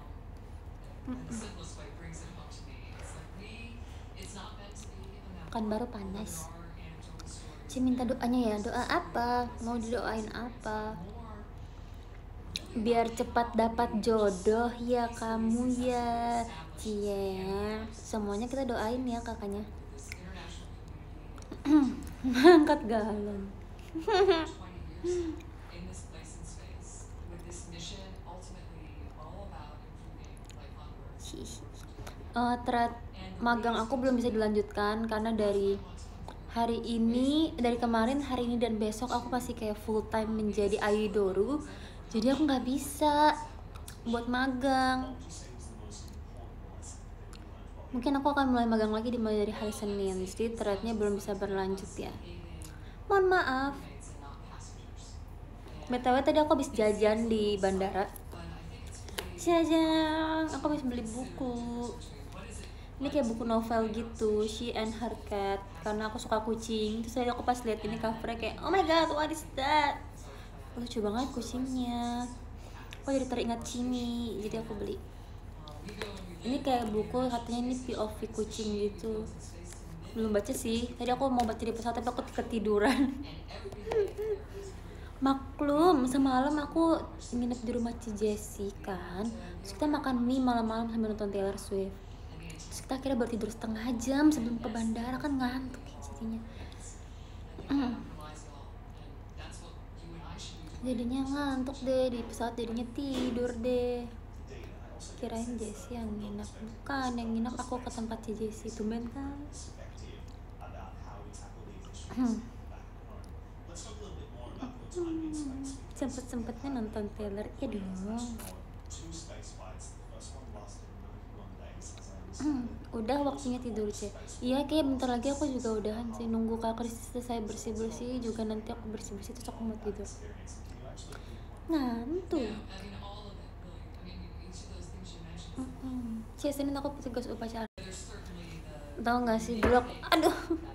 Kan baru panas. Cie minta doanya ya, doa apa? Mau didoain apa? Biar cepat dapat jodoh ya kamu ya, Cie. Semuanya kita doain ya kakaknya. Angkat galon. Magang aku belum bisa dilanjutkan karena dari kemarin, hari ini dan besok aku pasti kayak full time menjadi aidoru. Jadi aku nggak bisa buat magang. Mungkin aku akan mulai magang lagi dimulai dari hari Senin. Jadi threadnya belum bisa berlanjut ya. Mohon maaf. BTW tadi aku habis jajan di bandara. Jajan, aku habis beli buku. Ini kayak buku novel gitu, She and Her Cat. Karena aku suka kucing. Terus tadi aku pas lihat ini covernya kayak, oh my god, what is that? Lucu banget kucingnya. Aku jadi teringat Cimi, jadi aku beli. Ini kayak buku katanya ini POV kucing gitu. Belum baca sih. Tadi aku mau baca di pesawat tapi aku ketiduran. Maklum, semalam aku nginep di rumah Ci Jessie kan. Terus kita makan mie malam-malam sambil nonton Taylor Swift. Terus kita akhirnya baru tidur setengah jam sebelum ke bandara, kan ngantuk ya jadinya. Jadinya ngantuk deh di pesawat, jadinya tidur deh. Kirain Jessie yang nginap, bukan yang nginap aku ke tempat Ci Jessie. Tumben kan. Sempet-sempetnya nonton Taylor, ya dong. Udah waktunya tidur sih. Iya, kayak bentar lagi aku juga udahan sih. Nunggu Kak Kris selesai bersih-bersih juga, nanti aku bersih-bersih terus aku mau tidur. Ngantuk. Senin aku tugas upacara. Tahu nggak sih dulu aku, aduh,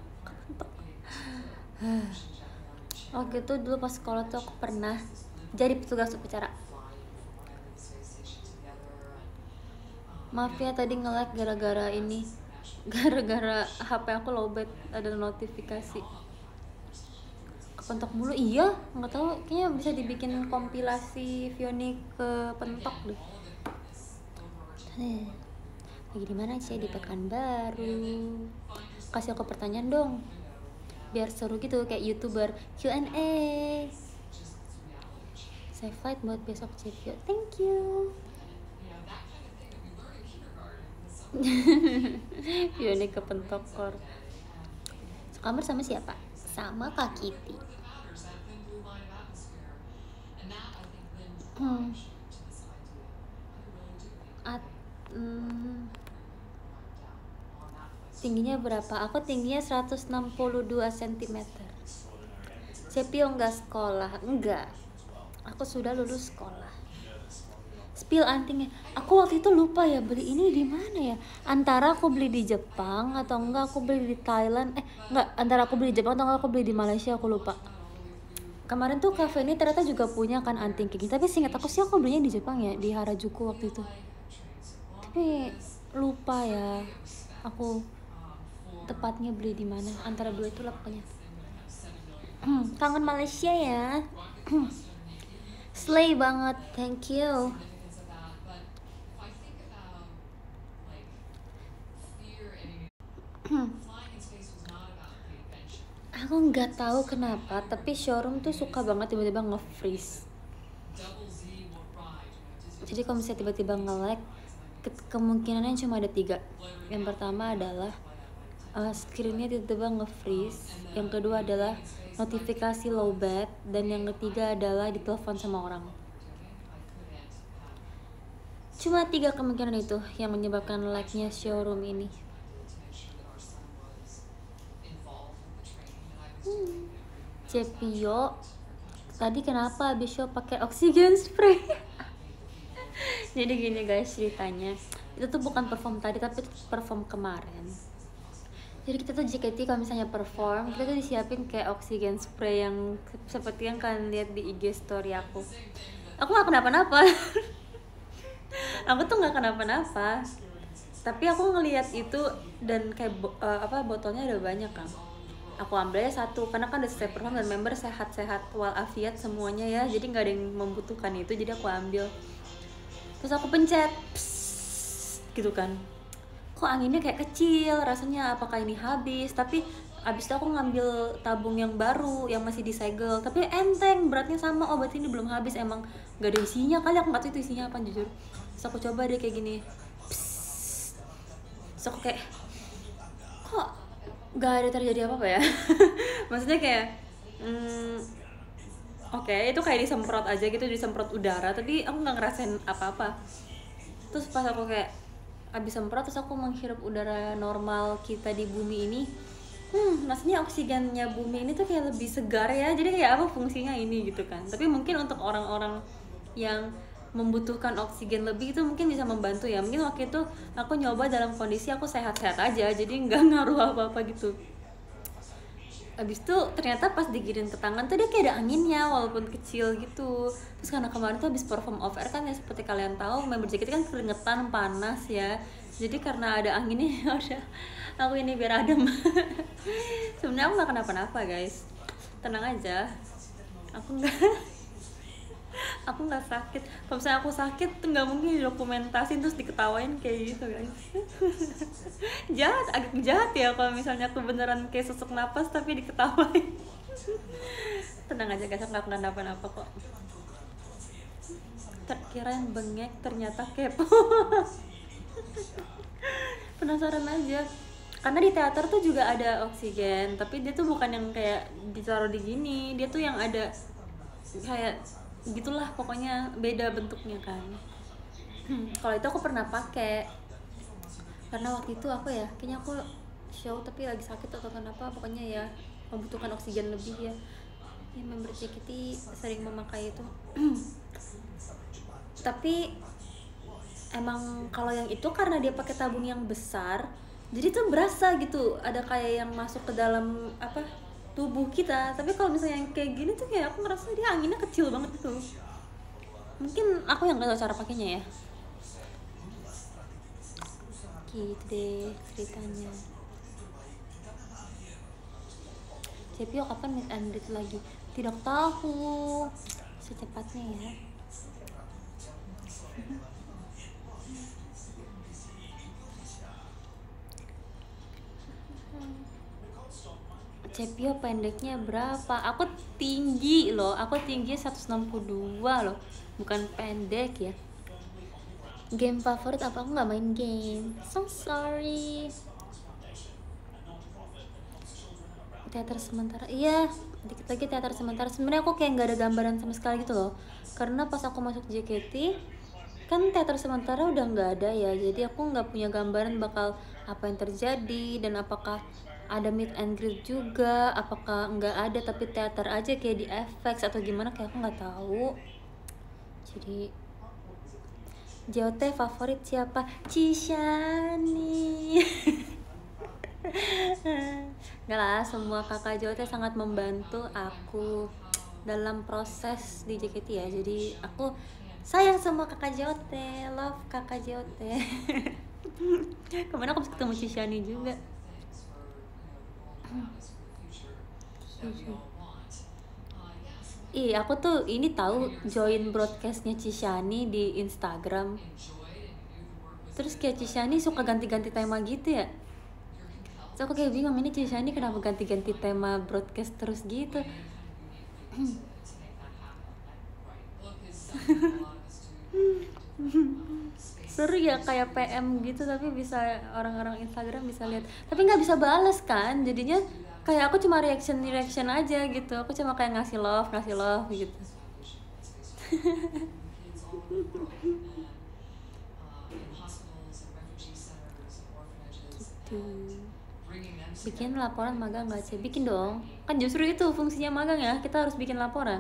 waktu itu dulu pas sekolah tuh aku pernah jadi petugas upacara. Maaf ya tadi nge-lag gara-gara ini. Gara-gara HP aku lowbat, ada notifikasi. Kepentok mulu, iya, nggak tahu, kayaknya bisa dibikin kompilasi Vioni ke pentok deh. Lagi di mana sih? Di Pekanbaru. Kasih aku pertanyaan dong, biar seru gitu kayak YouTuber Q&A. Saya flight buat besok Cevio, thank you. Vioni ke pentokor. Sekamar sama siapa? Sama Kak Kitty. Tingginya berapa? Aku tingginya 162 cm. Cepio nggak sekolah? Enggak, aku sudah lulus sekolah. Spill antingnya. Aku waktu itu lupa ya beli ini di mana ya. Antara aku beli di Jepang atau enggak aku beli di Thailand. Enggak, antara aku beli di Jepang atau enggak aku beli di Malaysia, aku lupa. Kemarin tuh cafe ini ternyata juga punya kan anting kayak gini. Tapi seingat aku sih aku belinya di Jepang ya, di Harajuku waktu itu. Tapi lupa ya aku tepatnya beli di mana. Antara dua itu lah pokoknya. Kangen Malaysia ya. Slay banget, thank you. Aku nggak tahu kenapa, tapi showroom tuh suka banget tiba-tiba nge-freeze. Jadi kalau misalnya tiba-tiba nge-lag, kemungkinannya cuma ada 3. Yang pertama adalah screennya tiba-tiba nge-freeze. Yang kedua adalah notifikasi lowbat, dan yang ketiga adalah ditelepon sama orang. Cuma 3 kemungkinan itu yang menyebabkan lag-nya showroom ini. Cepio, tadi kenapa habis show pakai oksigen spray? Jadi gini guys ceritanya, itu tuh bukan perform tadi tapi itu perform kemarin. Jadi kita tuh JKT kalau misalnya perform, kita tuh disiapin kayak oksigen spray yang seperti yang kalian lihat di IG story aku. Aku nggak kenapa-napa. Aku tuh nggak kenapa-napa. Tapi aku ngelihat itu dan kayak botolnya ada banyak kan. Aku ambilnya 1 karena kan udah selesai perform dan member sehat-sehat walafiat semuanya ya, jadi nggak ada yang membutuhkan itu, jadi aku ambil. Terus aku pencet, gitu kan, kok anginnya kayak kecil, rasanya apakah ini habis? Tapi abis itu aku ngambil tabung yang baru yang masih disegel, tapi enteng, beratnya sama. Oh berarti ini belum habis, emang nggak ada isinya kali, aku nggak tahu itu isinya apa jujur. Terus aku coba deh kayak gini, terus aku kayak kok gak ada terjadi apa-apa ya. Maksudnya kayak oke, itu kayak disemprot aja gitu, disemprot udara, tapi aku nggak ngerasain apa-apa. Terus pas aku kayak abis semprot, terus aku menghirup udara normal kita di bumi ini, rasanya oksigennya bumi ini tuh kayak lebih segar ya. Jadi kayak apa fungsinya ini gitu kan. Tapi mungkin untuk orang-orang yang membutuhkan oksigen lebih itu mungkin bisa membantu ya. Mungkin waktu itu aku nyoba dalam kondisi aku sehat-sehat aja, jadi nggak ngaruh apa-apa gitu. Abis itu ternyata pas digiring ke tangan tuh dia kayak ada anginnya walaupun kecil gitu. Terus karena kemarin tuh habis perform off air kan ya, seperti kalian tahu member JKT kan keringetan, panas ya. Jadi karena ada anginnya ya udah aku ini biar adem. Sebenarnya aku nggak kenapa-napa guys, tenang aja. Aku nggak sakit. Kalau misalnya aku sakit tuh nggak mungkin didokumentasin terus diketawain kayak gitu guys. Agak jahat ya kalau misalnya aku beneran kayak sesak napas tapi diketawain. Tenang aja guys, aku nggak kenapa-napa kok. Terkira yang bengek ternyata kepo. Penasaran aja. Karena di teater tuh juga ada oksigen, tapi dia tuh bukan yang kayak ditaruh di gini, dia tuh yang ada kayak gitulah, pokoknya beda bentuknya kan. Kalau itu aku pernah pakai karena waktu itu apa ya, kayaknya aku show tapi lagi sakit atau kenapa, pokoknya ya membutuhkan oksigen lebih ya. Member JKT sering memakai itu. Tapi emang kalau yang itu karena dia pakai tabung yang besar, jadi tuh berasa gitu ada kayak yang masuk ke dalam tubuh kita. Tapi kalau misalnya yang kayak gini tuh kayak aku ngerasa dia anginnya kecil banget gitu. Mungkin aku yang nggak tahu cara pakainya ya. gitu deh ceritanya. Cepio kapan meet and greet lagi? Tidak tahu, secepatnya ya. Cepio pendeknya berapa? Aku tinggi loh, aku tinggi 162 loh, bukan pendek ya. Game favorit apa? Aku nggak main game, so sorry. Teater sementara, iya dikit lagi teater sementara. Sebenarnya aku kayak nggak ada gambaran sama sekali gitu loh, karena pas aku masuk JKT kan teater sementara udah nggak ada ya, jadi aku nggak punya gambaran bakal apa yang terjadi dan apakah ada meet and greet juga, apakah nggak ada tapi teater aja kayak di FX atau gimana, kayak aku nggak tahu. Jadi JOT favorit siapa? Cishani. Nggak lah, semua kakak JOT sangat membantu aku dalam proses di JKT ya, jadi aku sayang sama kakak JOT, love kakak JOT. Kemana aku bisa ketemu Cishani juga. Aku tuh ini tahu join broadcastnya Cishani di Instagram. Terus kayak Cishani suka ganti-ganti tema gitu ya. So aku kayak bingung, ini Cishani kenapa ganti-ganti tema broadcast terus gitu. Seru ya, kayak PM gitu tapi bisa orang-orang Instagram bisa lihat, tapi nggak bisa balas kan, jadinya kayak aku cuma reaction aja gitu, aku cuma kayak ngasih love gitu. Gitu. Bikin laporan magang nggak sih? Bikin dong, kan justru itu fungsinya magang ya, kita harus bikin laporan.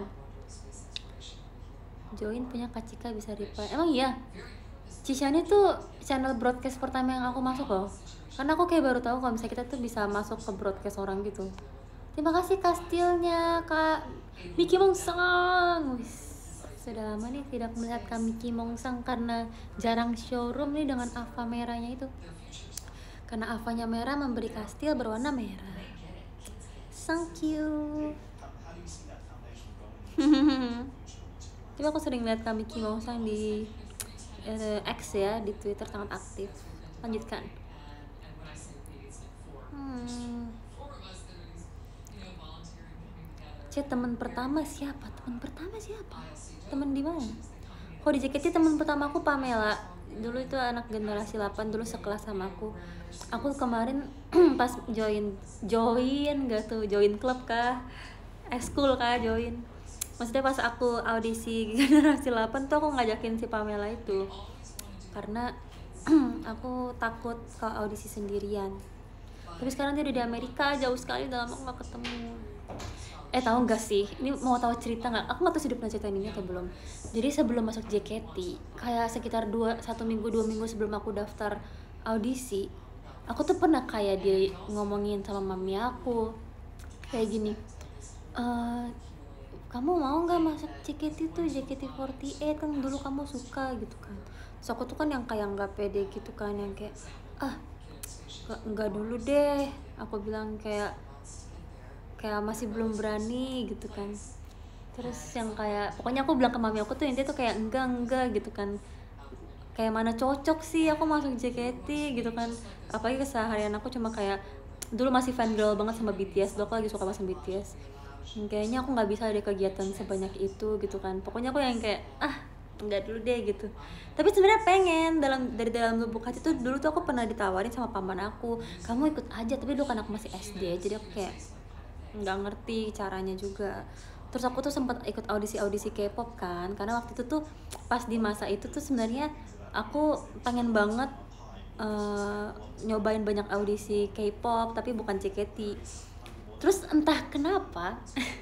Join punya Kak Cika bisa reply, emang iya? Cishani tuh channel broadcast pertama yang aku masuk loh, karena aku kayak baru tahu kalau misalnya kita tuh bisa masuk ke broadcast orang gitu. Terima kasih kastilnya Kak Miki Mongsang. Sudah lama nih tidak melihat Kak Miki Mongsang karena jarang showroom nih dengan Ava merahnya itu, karena Avanya merah memberi kastil berwarna merah. Thank you. Tapi aku sering lihat Kak Miki Mongsang di X ya, di Twitter sangat aktif. Lanjutkan. Chat teman pertama siapa? Teman di mana? Kok di JKT teman pertama aku Pamela. Dulu itu anak generasi 8, dulu sekelas sama aku. Aku kemarin pas join klub kah? Ekskul kah join? Maksudnya pas aku audisi generasi 8 tuh aku ngajakin si Pamela itu, karena aku takut kalau audisi sendirian. Tapi sekarang dia udah di Amerika, jauh sekali, udah lama aku gak ketemu. Tahu nggak sih, ini mau tahu cerita nggak? Aku nggak tahu sih dia pernah ceritain ini atau belum. Jadi sebelum masuk JKT, kayak sekitar 2 minggu sebelum aku daftar audisi, aku tuh pernah kayak dia ngomongin sama mami aku kayak gini, kamu mau nggak masuk JKT tuh, JKT48 kan dulu kamu suka gitu kan. So aku tuh kan yang kayak nggak pede gitu kan, yang kayak nggak dulu deh, aku bilang kayak masih belum berani gitu kan. Terus yang kayak pokoknya aku bilang ke mami aku tuh, yang dia tuh kayak enggak gitu kan, kayak mana cocok sih aku masuk JKT gitu kan. Apalagi keseharian aku cuma kayak dulu masih fangirl banget sama BTS, dulu aku lagi suka banget sama BTS. Kayaknya aku nggak bisa ada kegiatan sebanyak itu gitu kan. Pokoknya aku yang kayak enggak dulu deh gitu. Tapi sebenarnya pengen, dari dalam lubuk hati tuh dulu tuh aku pernah ditawarin sama paman aku, kamu ikut aja, tapi dulu kan aku masih SD, jadi aku kayak nggak ngerti caranya juga. Terus aku tuh sempat ikut audisi K-pop kan, karena waktu itu tuh pas di masa itu tuh sebenarnya aku pengen banget nyobain banyak audisi K-pop tapi bukan JKT. Terus entah kenapa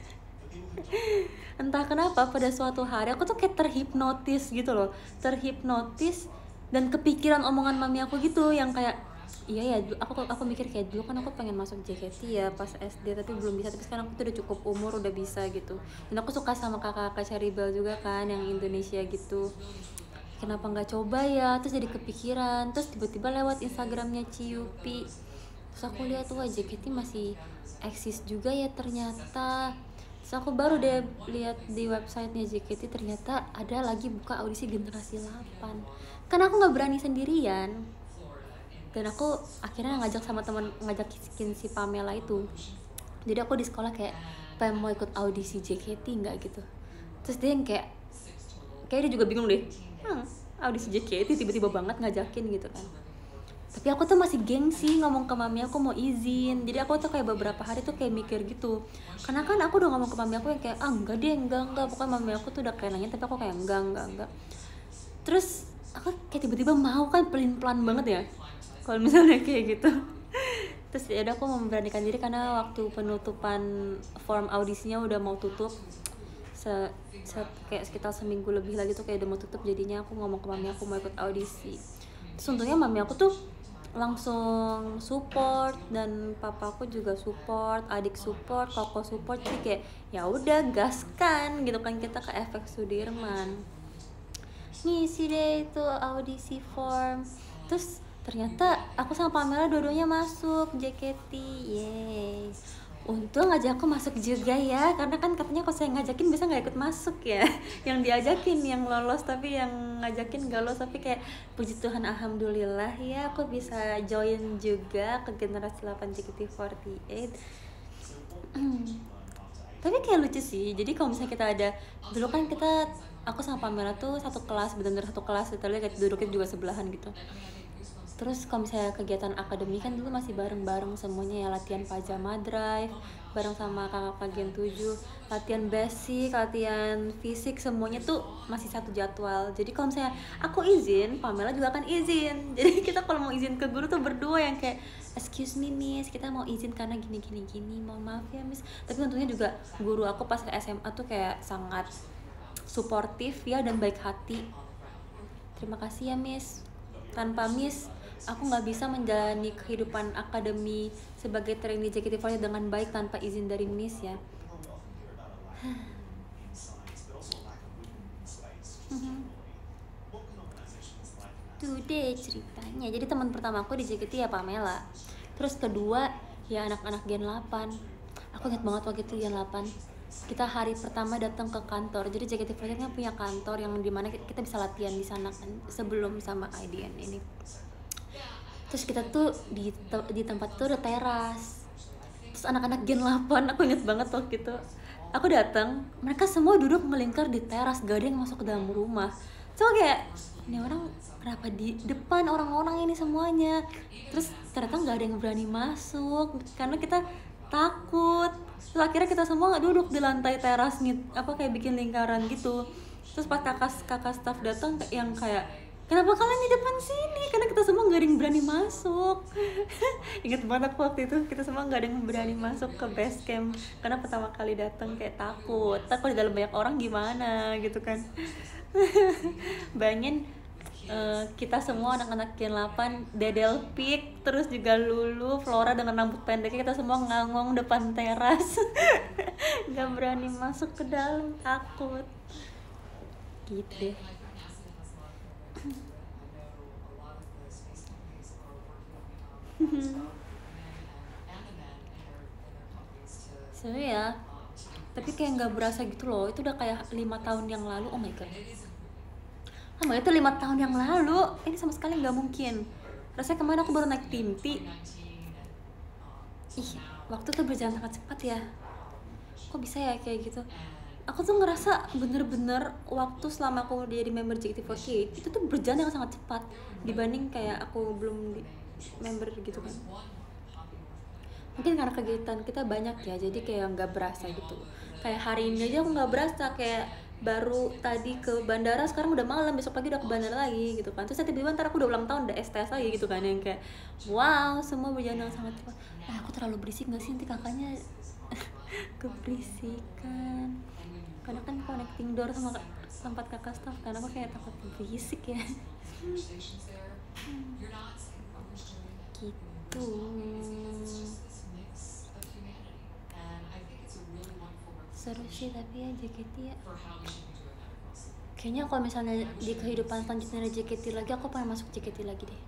pada suatu hari aku tuh kayak terhipnotis gitu loh, dan kepikiran omongan mami aku gitu, yang kayak iya ya, aku mikir kayak dulu kan aku pengen masuk JKT ya pas SD tapi belum bisa, tapi sekarang aku tuh udah cukup umur, udah bisa gitu. Dan aku suka sama kakak Cherry Bell juga kan, yang Indonesia gitu. kenapa nggak coba ya, terus jadi kepikiran, terus tiba-tiba lewat Instagramnya Ciupi, terus aku lihat tuh JKT masih eksis juga ya ternyata. Terus aku baru deh lihat di websitenya JKT, ternyata ada lagi buka audisi generasi 8. Karena aku nggak berani sendirian, dan aku akhirnya ngajakin si Pamela itu. Jadi aku di sekolah kayak, Pam mau ikut audisi JKT nggak gitu. Terus dia yang kayak dia juga bingung deh, audisi JKT tiba-tiba banget ngajakin gitu kan. Tapi aku tuh masih gengsi ngomong ke mami aku mau izin. Jadi aku tuh kayak beberapa hari tuh kayak mikir gitu, karena kan aku udah ngomong ke mami aku yang kayak enggak deh, enggak, pokoknya mami aku tuh udah kayak nanya, tapi aku kayak enggak. Terus aku kayak tiba-tiba mau kan, pelin-pelan banget ya kalau misalnya kayak gitu. Terus ya udah, aku memberanikan diri karena waktu penutupan form audisinya udah mau tutup, kayak sekitar seminggu lebih lagi tuh kayak udah mau tutup. Jadinya aku ngomong ke mami aku mau ikut audisi. Terus untungnya mami aku tuh langsung support, dan papaku juga support, adik support, koko support. Jadi kayak ya udah gaskan gitu kan, kita ke Efek Sudirman ngisi deh itu audisi form. Terus ternyata aku sama Pamela dua-duanya masuk JKT, yeay. Untung aja aku masuk juga ya, karena kan katanya kalau saya ngajakin bisa nggak ikut masuk ya. Yang diajakin yang lolos, tapi yang ngajakin nggak lolos. Tapi kayak puji Tuhan, alhamdulillah ya aku bisa join juga ke generasi 8 JKT48. Tapi kayak lucu sih. Jadi kalau misalnya kita ada, dulu kan aku sama Pamela tuh satu kelas, bener-bener satu kelas, kita lihat kayak duduknya juga sebelahan gitu. Terus kalau misalnya kegiatan akademi kan dulu masih bareng-bareng semuanya ya, latihan pajama drive bareng sama kakak bagian 7, latihan basic, latihan fisik, semuanya tuh masih satu jadwal. Jadi kalau misalnya aku izin, Pamela juga akan izin. Jadi kita kalau mau izin ke guru tuh berdua yang kayak, excuse me miss, kita mau izin karena gini, mohon maaf ya miss. Tapi untungnya juga guru aku pas ke SMA tuh kayak sangat suportif ya, dan baik hati. Terima kasih ya miss, tanpa miss aku nggak bisa menjalani kehidupan akademi sebagai trainee JKT48 dengan baik tanpa izin dari miss ya. Tuh deh ceritanya. Jadi teman pertama aku di JKT ya Pamela. Terus kedua ya anak-anak Gen 8. Aku ingat banget waktu itu Gen 8. Kita hari pertama datang ke kantor. Jadi JKT48 kan punya kantor yang dimana kita bisa latihan di sana kan, sebelum sama IDN ini. Terus kita tuh di tempat itu ada teras. Terus anak-anak Gen 8, aku inget banget waktu itu. Aku datang, mereka semua duduk melingkar di teras, gak ada yang masuk ke dalam rumah. Cuma kayak, ini orang kenapa di depan orang-orang ini semuanya? Terus ternyata gak ada yang berani masuk karena kita takut. Terus akhirnya kita semua duduk di lantai teras nih, kayak bikin lingkaran gitu. Terus pas kakak staff datang yang kayak, kenapa kalian di depan sini? Karena kita semua gak ada yang berani masuk. Ingat banget aku waktu itu, kita semua gak ada yang berani masuk ke base camp karena pertama kali datang kayak takut di dalam banyak orang gimana gitu kan. Bayangin kita semua anak-anak Gen 8, Dedel Pik, terus juga Lulu, Flora dengan rambut pendeknya, kita semua ngangong depan teras. Gak berani masuk ke dalam, takut gitu deh. Seru ya, tapi kayak nggak berasa gitu loh. Itu udah kayak 5 tahun yang lalu. Oh my god, itu 5 tahun yang lalu. Ini sama sekali nggak mungkin. Rasanya kemarin aku baru naik Timti. Ih, waktu tuh berjalan sangat cepat ya. Kok bisa ya kayak gitu? Aku tuh ngerasa bener-bener waktu selama aku jadi member JKT48 itu tuh berjalan yang sangat cepat dibanding kayak aku belum member gitu kan. Mungkin karena kegiatan kita banyak ya, jadi kayak nggak berasa gitu. Kayak hari ini aja aku nggak berasa, kayak baru tadi ke bandara, sekarang udah malam, besok pagi udah ke bandara lagi gitu kan. Terus tiba-tiba ntar aku udah ulang tahun, udah STS lagi gitu kan, yang kayak wow, semua berjalan dengan sangat cepat. Aku terlalu berisik nggak sih? Nanti kakaknya keberisikan karena kan connecting door sama tempat kakak staff, karena aku kayak takut berisik ya. Gitu. Seru sih tapi ya JKT ya. Kayaknya kalau misalnya di kehidupan selanjutnya ada JKT lagi, aku pengen masuk JKT lagi deh.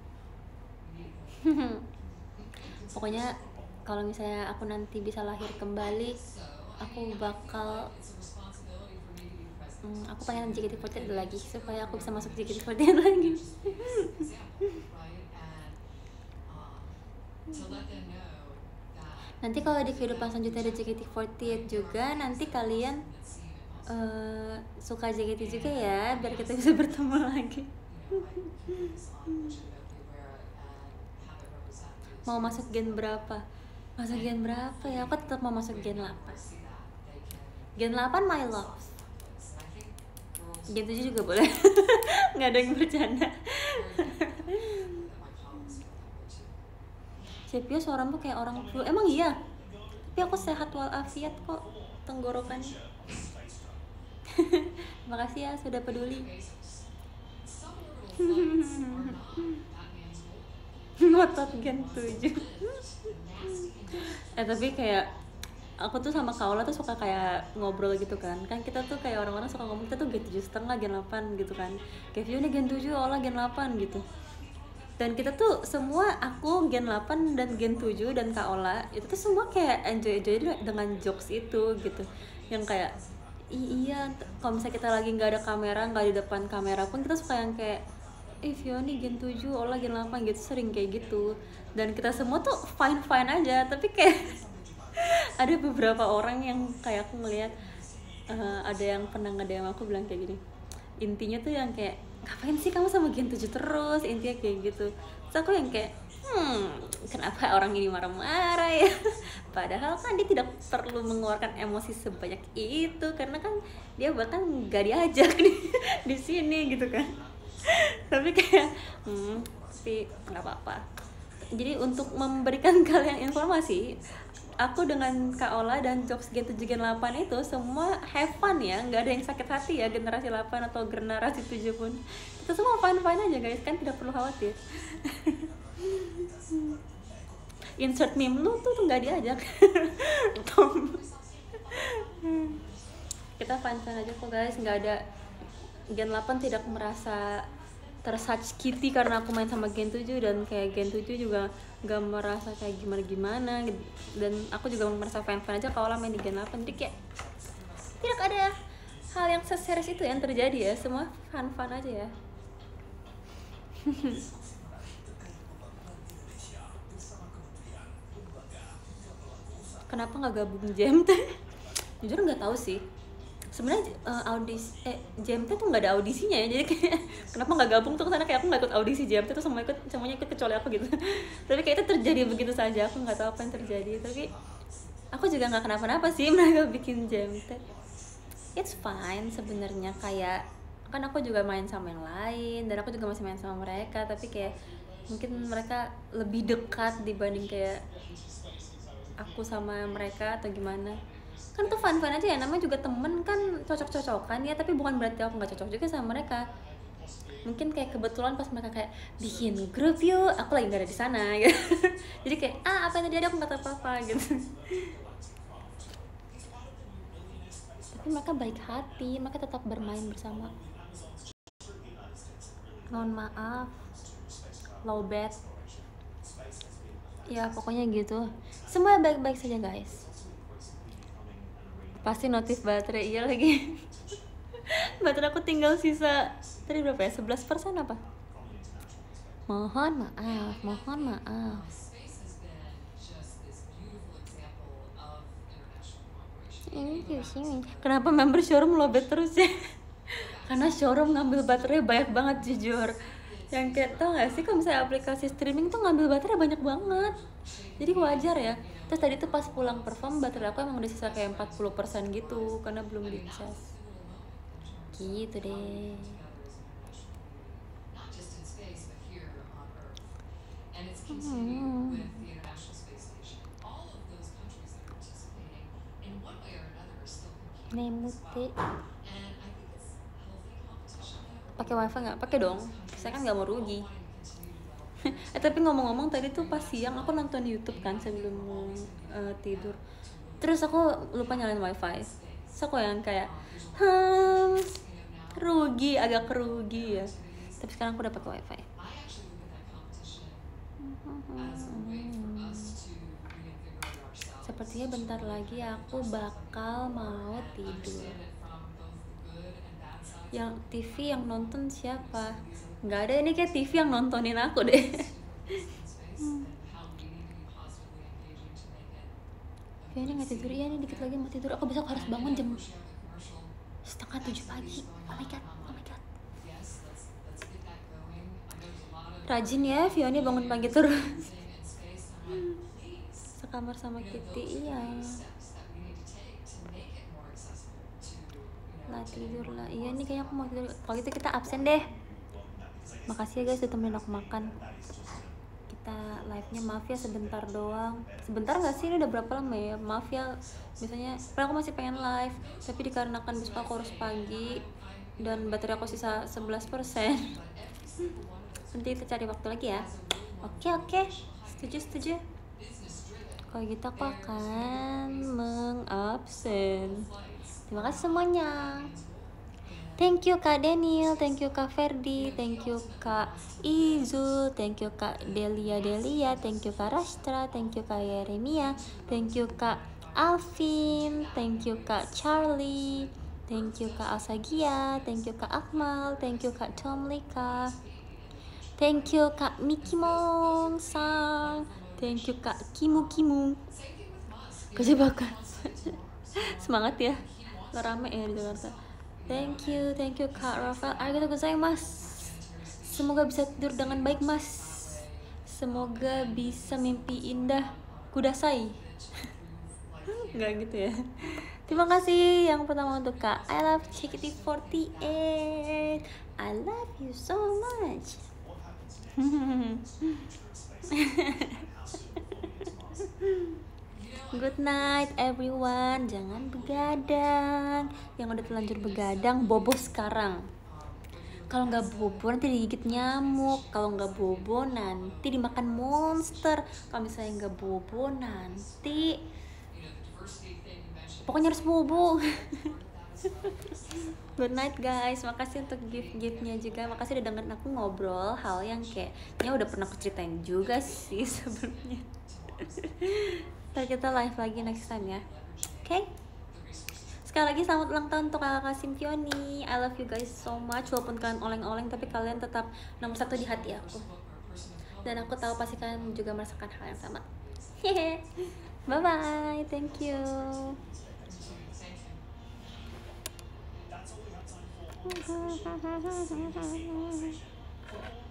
Pokoknya kalau misalnya aku nanti bisa lahir kembali, aku bakal aku pengen JKT48 lagi supaya aku bisa masuk JKT48 lagi. Nanti kalau di kehidupan selanjutnya ada JKT48 juga, nanti kalian suka JKT juga ya, biar kita bisa bertemu lagi. Mau masuk gen berapa? Masuk gen berapa ya? Aku tetap mau masuk gen 8. Gen 8 my love. Gen 7 juga boleh. Nggak ada yang bercanda. Cepio suaramu kayak orang flu. Emang iya? Tapi aku sehat walafiat kok tenggorokannya. Makasih ya sudah peduli. Ngotot gen 7. Tapi kayak aku tuh sama Kaola tuh suka kayak ngobrol gitu kan kita tuh kayak orang-orang suka ngomong kita tuh gen 7,5 gen 8 gitu kan, kayak Vio nih gen 7, Ola gen 8 gitu. Dan kita tuh semua, aku gen 8 dan gen 7 dan Kaola itu tuh semua kayak enjoy dengan jokes itu gitu, yang kayak iya kalau misalnya kita lagi nggak ada kamera, nggak di depan kamera pun kita suka yang kayak Vio nih gen 7, Ola gen 8 gitu, sering kayak gitu. Dan kita semua tuh fine aja, tapi kayak ada beberapa orang yang kayak aku ngeliat ada yang pernah nge-DM aku bilang kayak gini, intinya tuh yang kayak ngapain sih kamu sama gen 7 terus, intinya kayak gitu. Terus aku yang kayak kenapa orang ini marah-marah ya. Padahal kan dia tidak perlu mengeluarkan emosi sebanyak itu, karena kan dia bahkan gak diajak di sini gitu kan. Tapi kayak tapi nggak apa-apa. Jadi untuk memberikan kalian informasi, aku dengan Kak Ola dan jokes gen 7 gen 8 itu semua have fun ya, nggak ada yang sakit hati ya, generasi 8 atau generasi 7 pun kita semua fun aja guys, kan tidak perlu khawatir. Insert meme lu tuh nggak diajak. Kita fun aja kok guys, nggak ada. Gen 8 tidak merasa tersakiti karena aku main sama gen 7, dan kayak gen 7 juga gak merasa kayak gimana dan aku juga merasa fan aja kalau main di gen 8. Jadi kayak tidak ada hal yang seserius itu yang terjadi ya, semua fun aja ya. Kenapa nggak gabung JMT? Jujur nggak tahu sih sebenarnya. Audisi JMT tuh nggak ada audisinya ya, jadi kayak kenapa nggak gabung tuh kesana, kayak aku nggak ikut audisi JMT tuh, semuanya ikut kecuali aku gitu. Tapi kayak itu terjadi begitu saja, aku nggak tahu apa yang terjadi. Tapi aku juga nggak kenapa-napa sih mereka bikin JMT. It's fine sebenarnya, kayak kan aku juga main sama yang lain dan aku juga masih main sama mereka, tapi kayak mungkin mereka lebih dekat dibanding kayak aku sama mereka atau gimana. Kan tuh fun aja ya, namanya juga temen kan, cocok-cocokan ya, tapi bukan berarti aku nggak cocok juga sama mereka. Mungkin kayak kebetulan pas mereka kayak bikin grup yuk, aku lagi nggak ada di sana gitu. Jadi kayak apa yang terjadi aku nggak tahu apa gitu. Tapi mereka baik hati, mereka tetap bermain bersama. Mohon maaf low bat ya, pokoknya gitu, semua baik-baik saja guys. Pasti notif baterai, iya lagi. Baterai aku tinggal sisa tadi berapa ya, 11% apa? Mohon maaf. Kenapa member showroom lowbat terus ya? Karena showroom ngambil baterai banyak banget jujur. Yang kayak tau gak sih kalau misalnya aplikasi streaming tuh ngambil baterai banyak banget, jadi wajar ya. Terus tadi tuh pas pulang perform baterai aku emang udah sisa kayak 40% gitu karena belum dicas gitu deh. Nemute pakai wifi nggak? Pakai dong, saya kan nggak mau rugi. Tapi ngomong-ngomong tadi tuh pas siang aku nonton YouTube kan sebelum tidur, terus aku lupa nyalain wifi. Terus aku yang kayak Rugi, agak rugi ya. Tapi sekarang aku udah pakai wifi. Sepertinya bentar lagi aku bakal mau tidur. Yang TV yang nonton siapa? Nggak ada, ini kayak TV yang nontonin aku deh. Kayaknya nggak tidur, iya nih dikit lagi mau tidur. Aku besok harus bangun jam 6:30 pagi. Oh my god, oh my god. Rajin ya Fiona bangun pagi terus. Sekamar sama Kitty, iya. Lah tidur lah, iya nih kayaknya aku mau tidur. Kalau gitu kita absen deh. Makasih ya guys udah temenin aku makan. Kita live-nya maaf ya sebentar doang. Sebentar nggak sih, ini udah berapa lama ya? Maaf ya, biasanya padahal aku masih pengen live, tapi dikarenakan besok aku harus pagi dan baterai aku sisa 11%. Nanti kita cari waktu lagi ya. Oke, setuju. Kalau gitu aku akan mengabsen. Terima kasih semuanya. Thank you Kak Daniel, thank you Kak Ferdi, thank you Kak Izu, thank you Kak Delia, thank you Kak Rastra, thank you Kak Yeremia, thank you Kak Alvin, thank you Kak Charlie, thank you Kak Asagia, thank you Kak Akmal, thank you Kak Tomlika, thank you Kak Miki Mong Sang, thank you Kak Kimu kejebakan. Semangat ya, rame ya di Jakarta. Thank you Kak Rafael. Arigatou gozaimasu. Semoga bisa tidur dengan baik mas. Semoga bisa mimpi indah kudasai. Enggak gitu ya. Terima kasih yang pertama untuk Kak I love CKT48. I love you so much. Good night everyone. Jangan begadang. Yang udah terlanjur begadang bobo sekarang. Kalau nggak bobo nanti digigit nyamuk. Kalau nggak bobo nanti dimakan monster. Kalau misalnya nggak bobo nanti pokoknya harus bobo. Good night guys. Makasih untuk gift-giftnya juga. Makasih udah dengerin aku ngobrol hal yang kayaknya udah pernah aku ceritain juga sih sebelumnya. Ntar kita live lagi next time ya. Oke? Sekali lagi selamat ulang tahun untuk kakak Simpioni. I love you guys so much. Walaupun kalian oleng-oleng, tapi kalian tetap nomor 1 di hati aku. Dan aku tahu pasti kalian juga merasakan hal yang sama. Hehe. Bye bye. Thank you.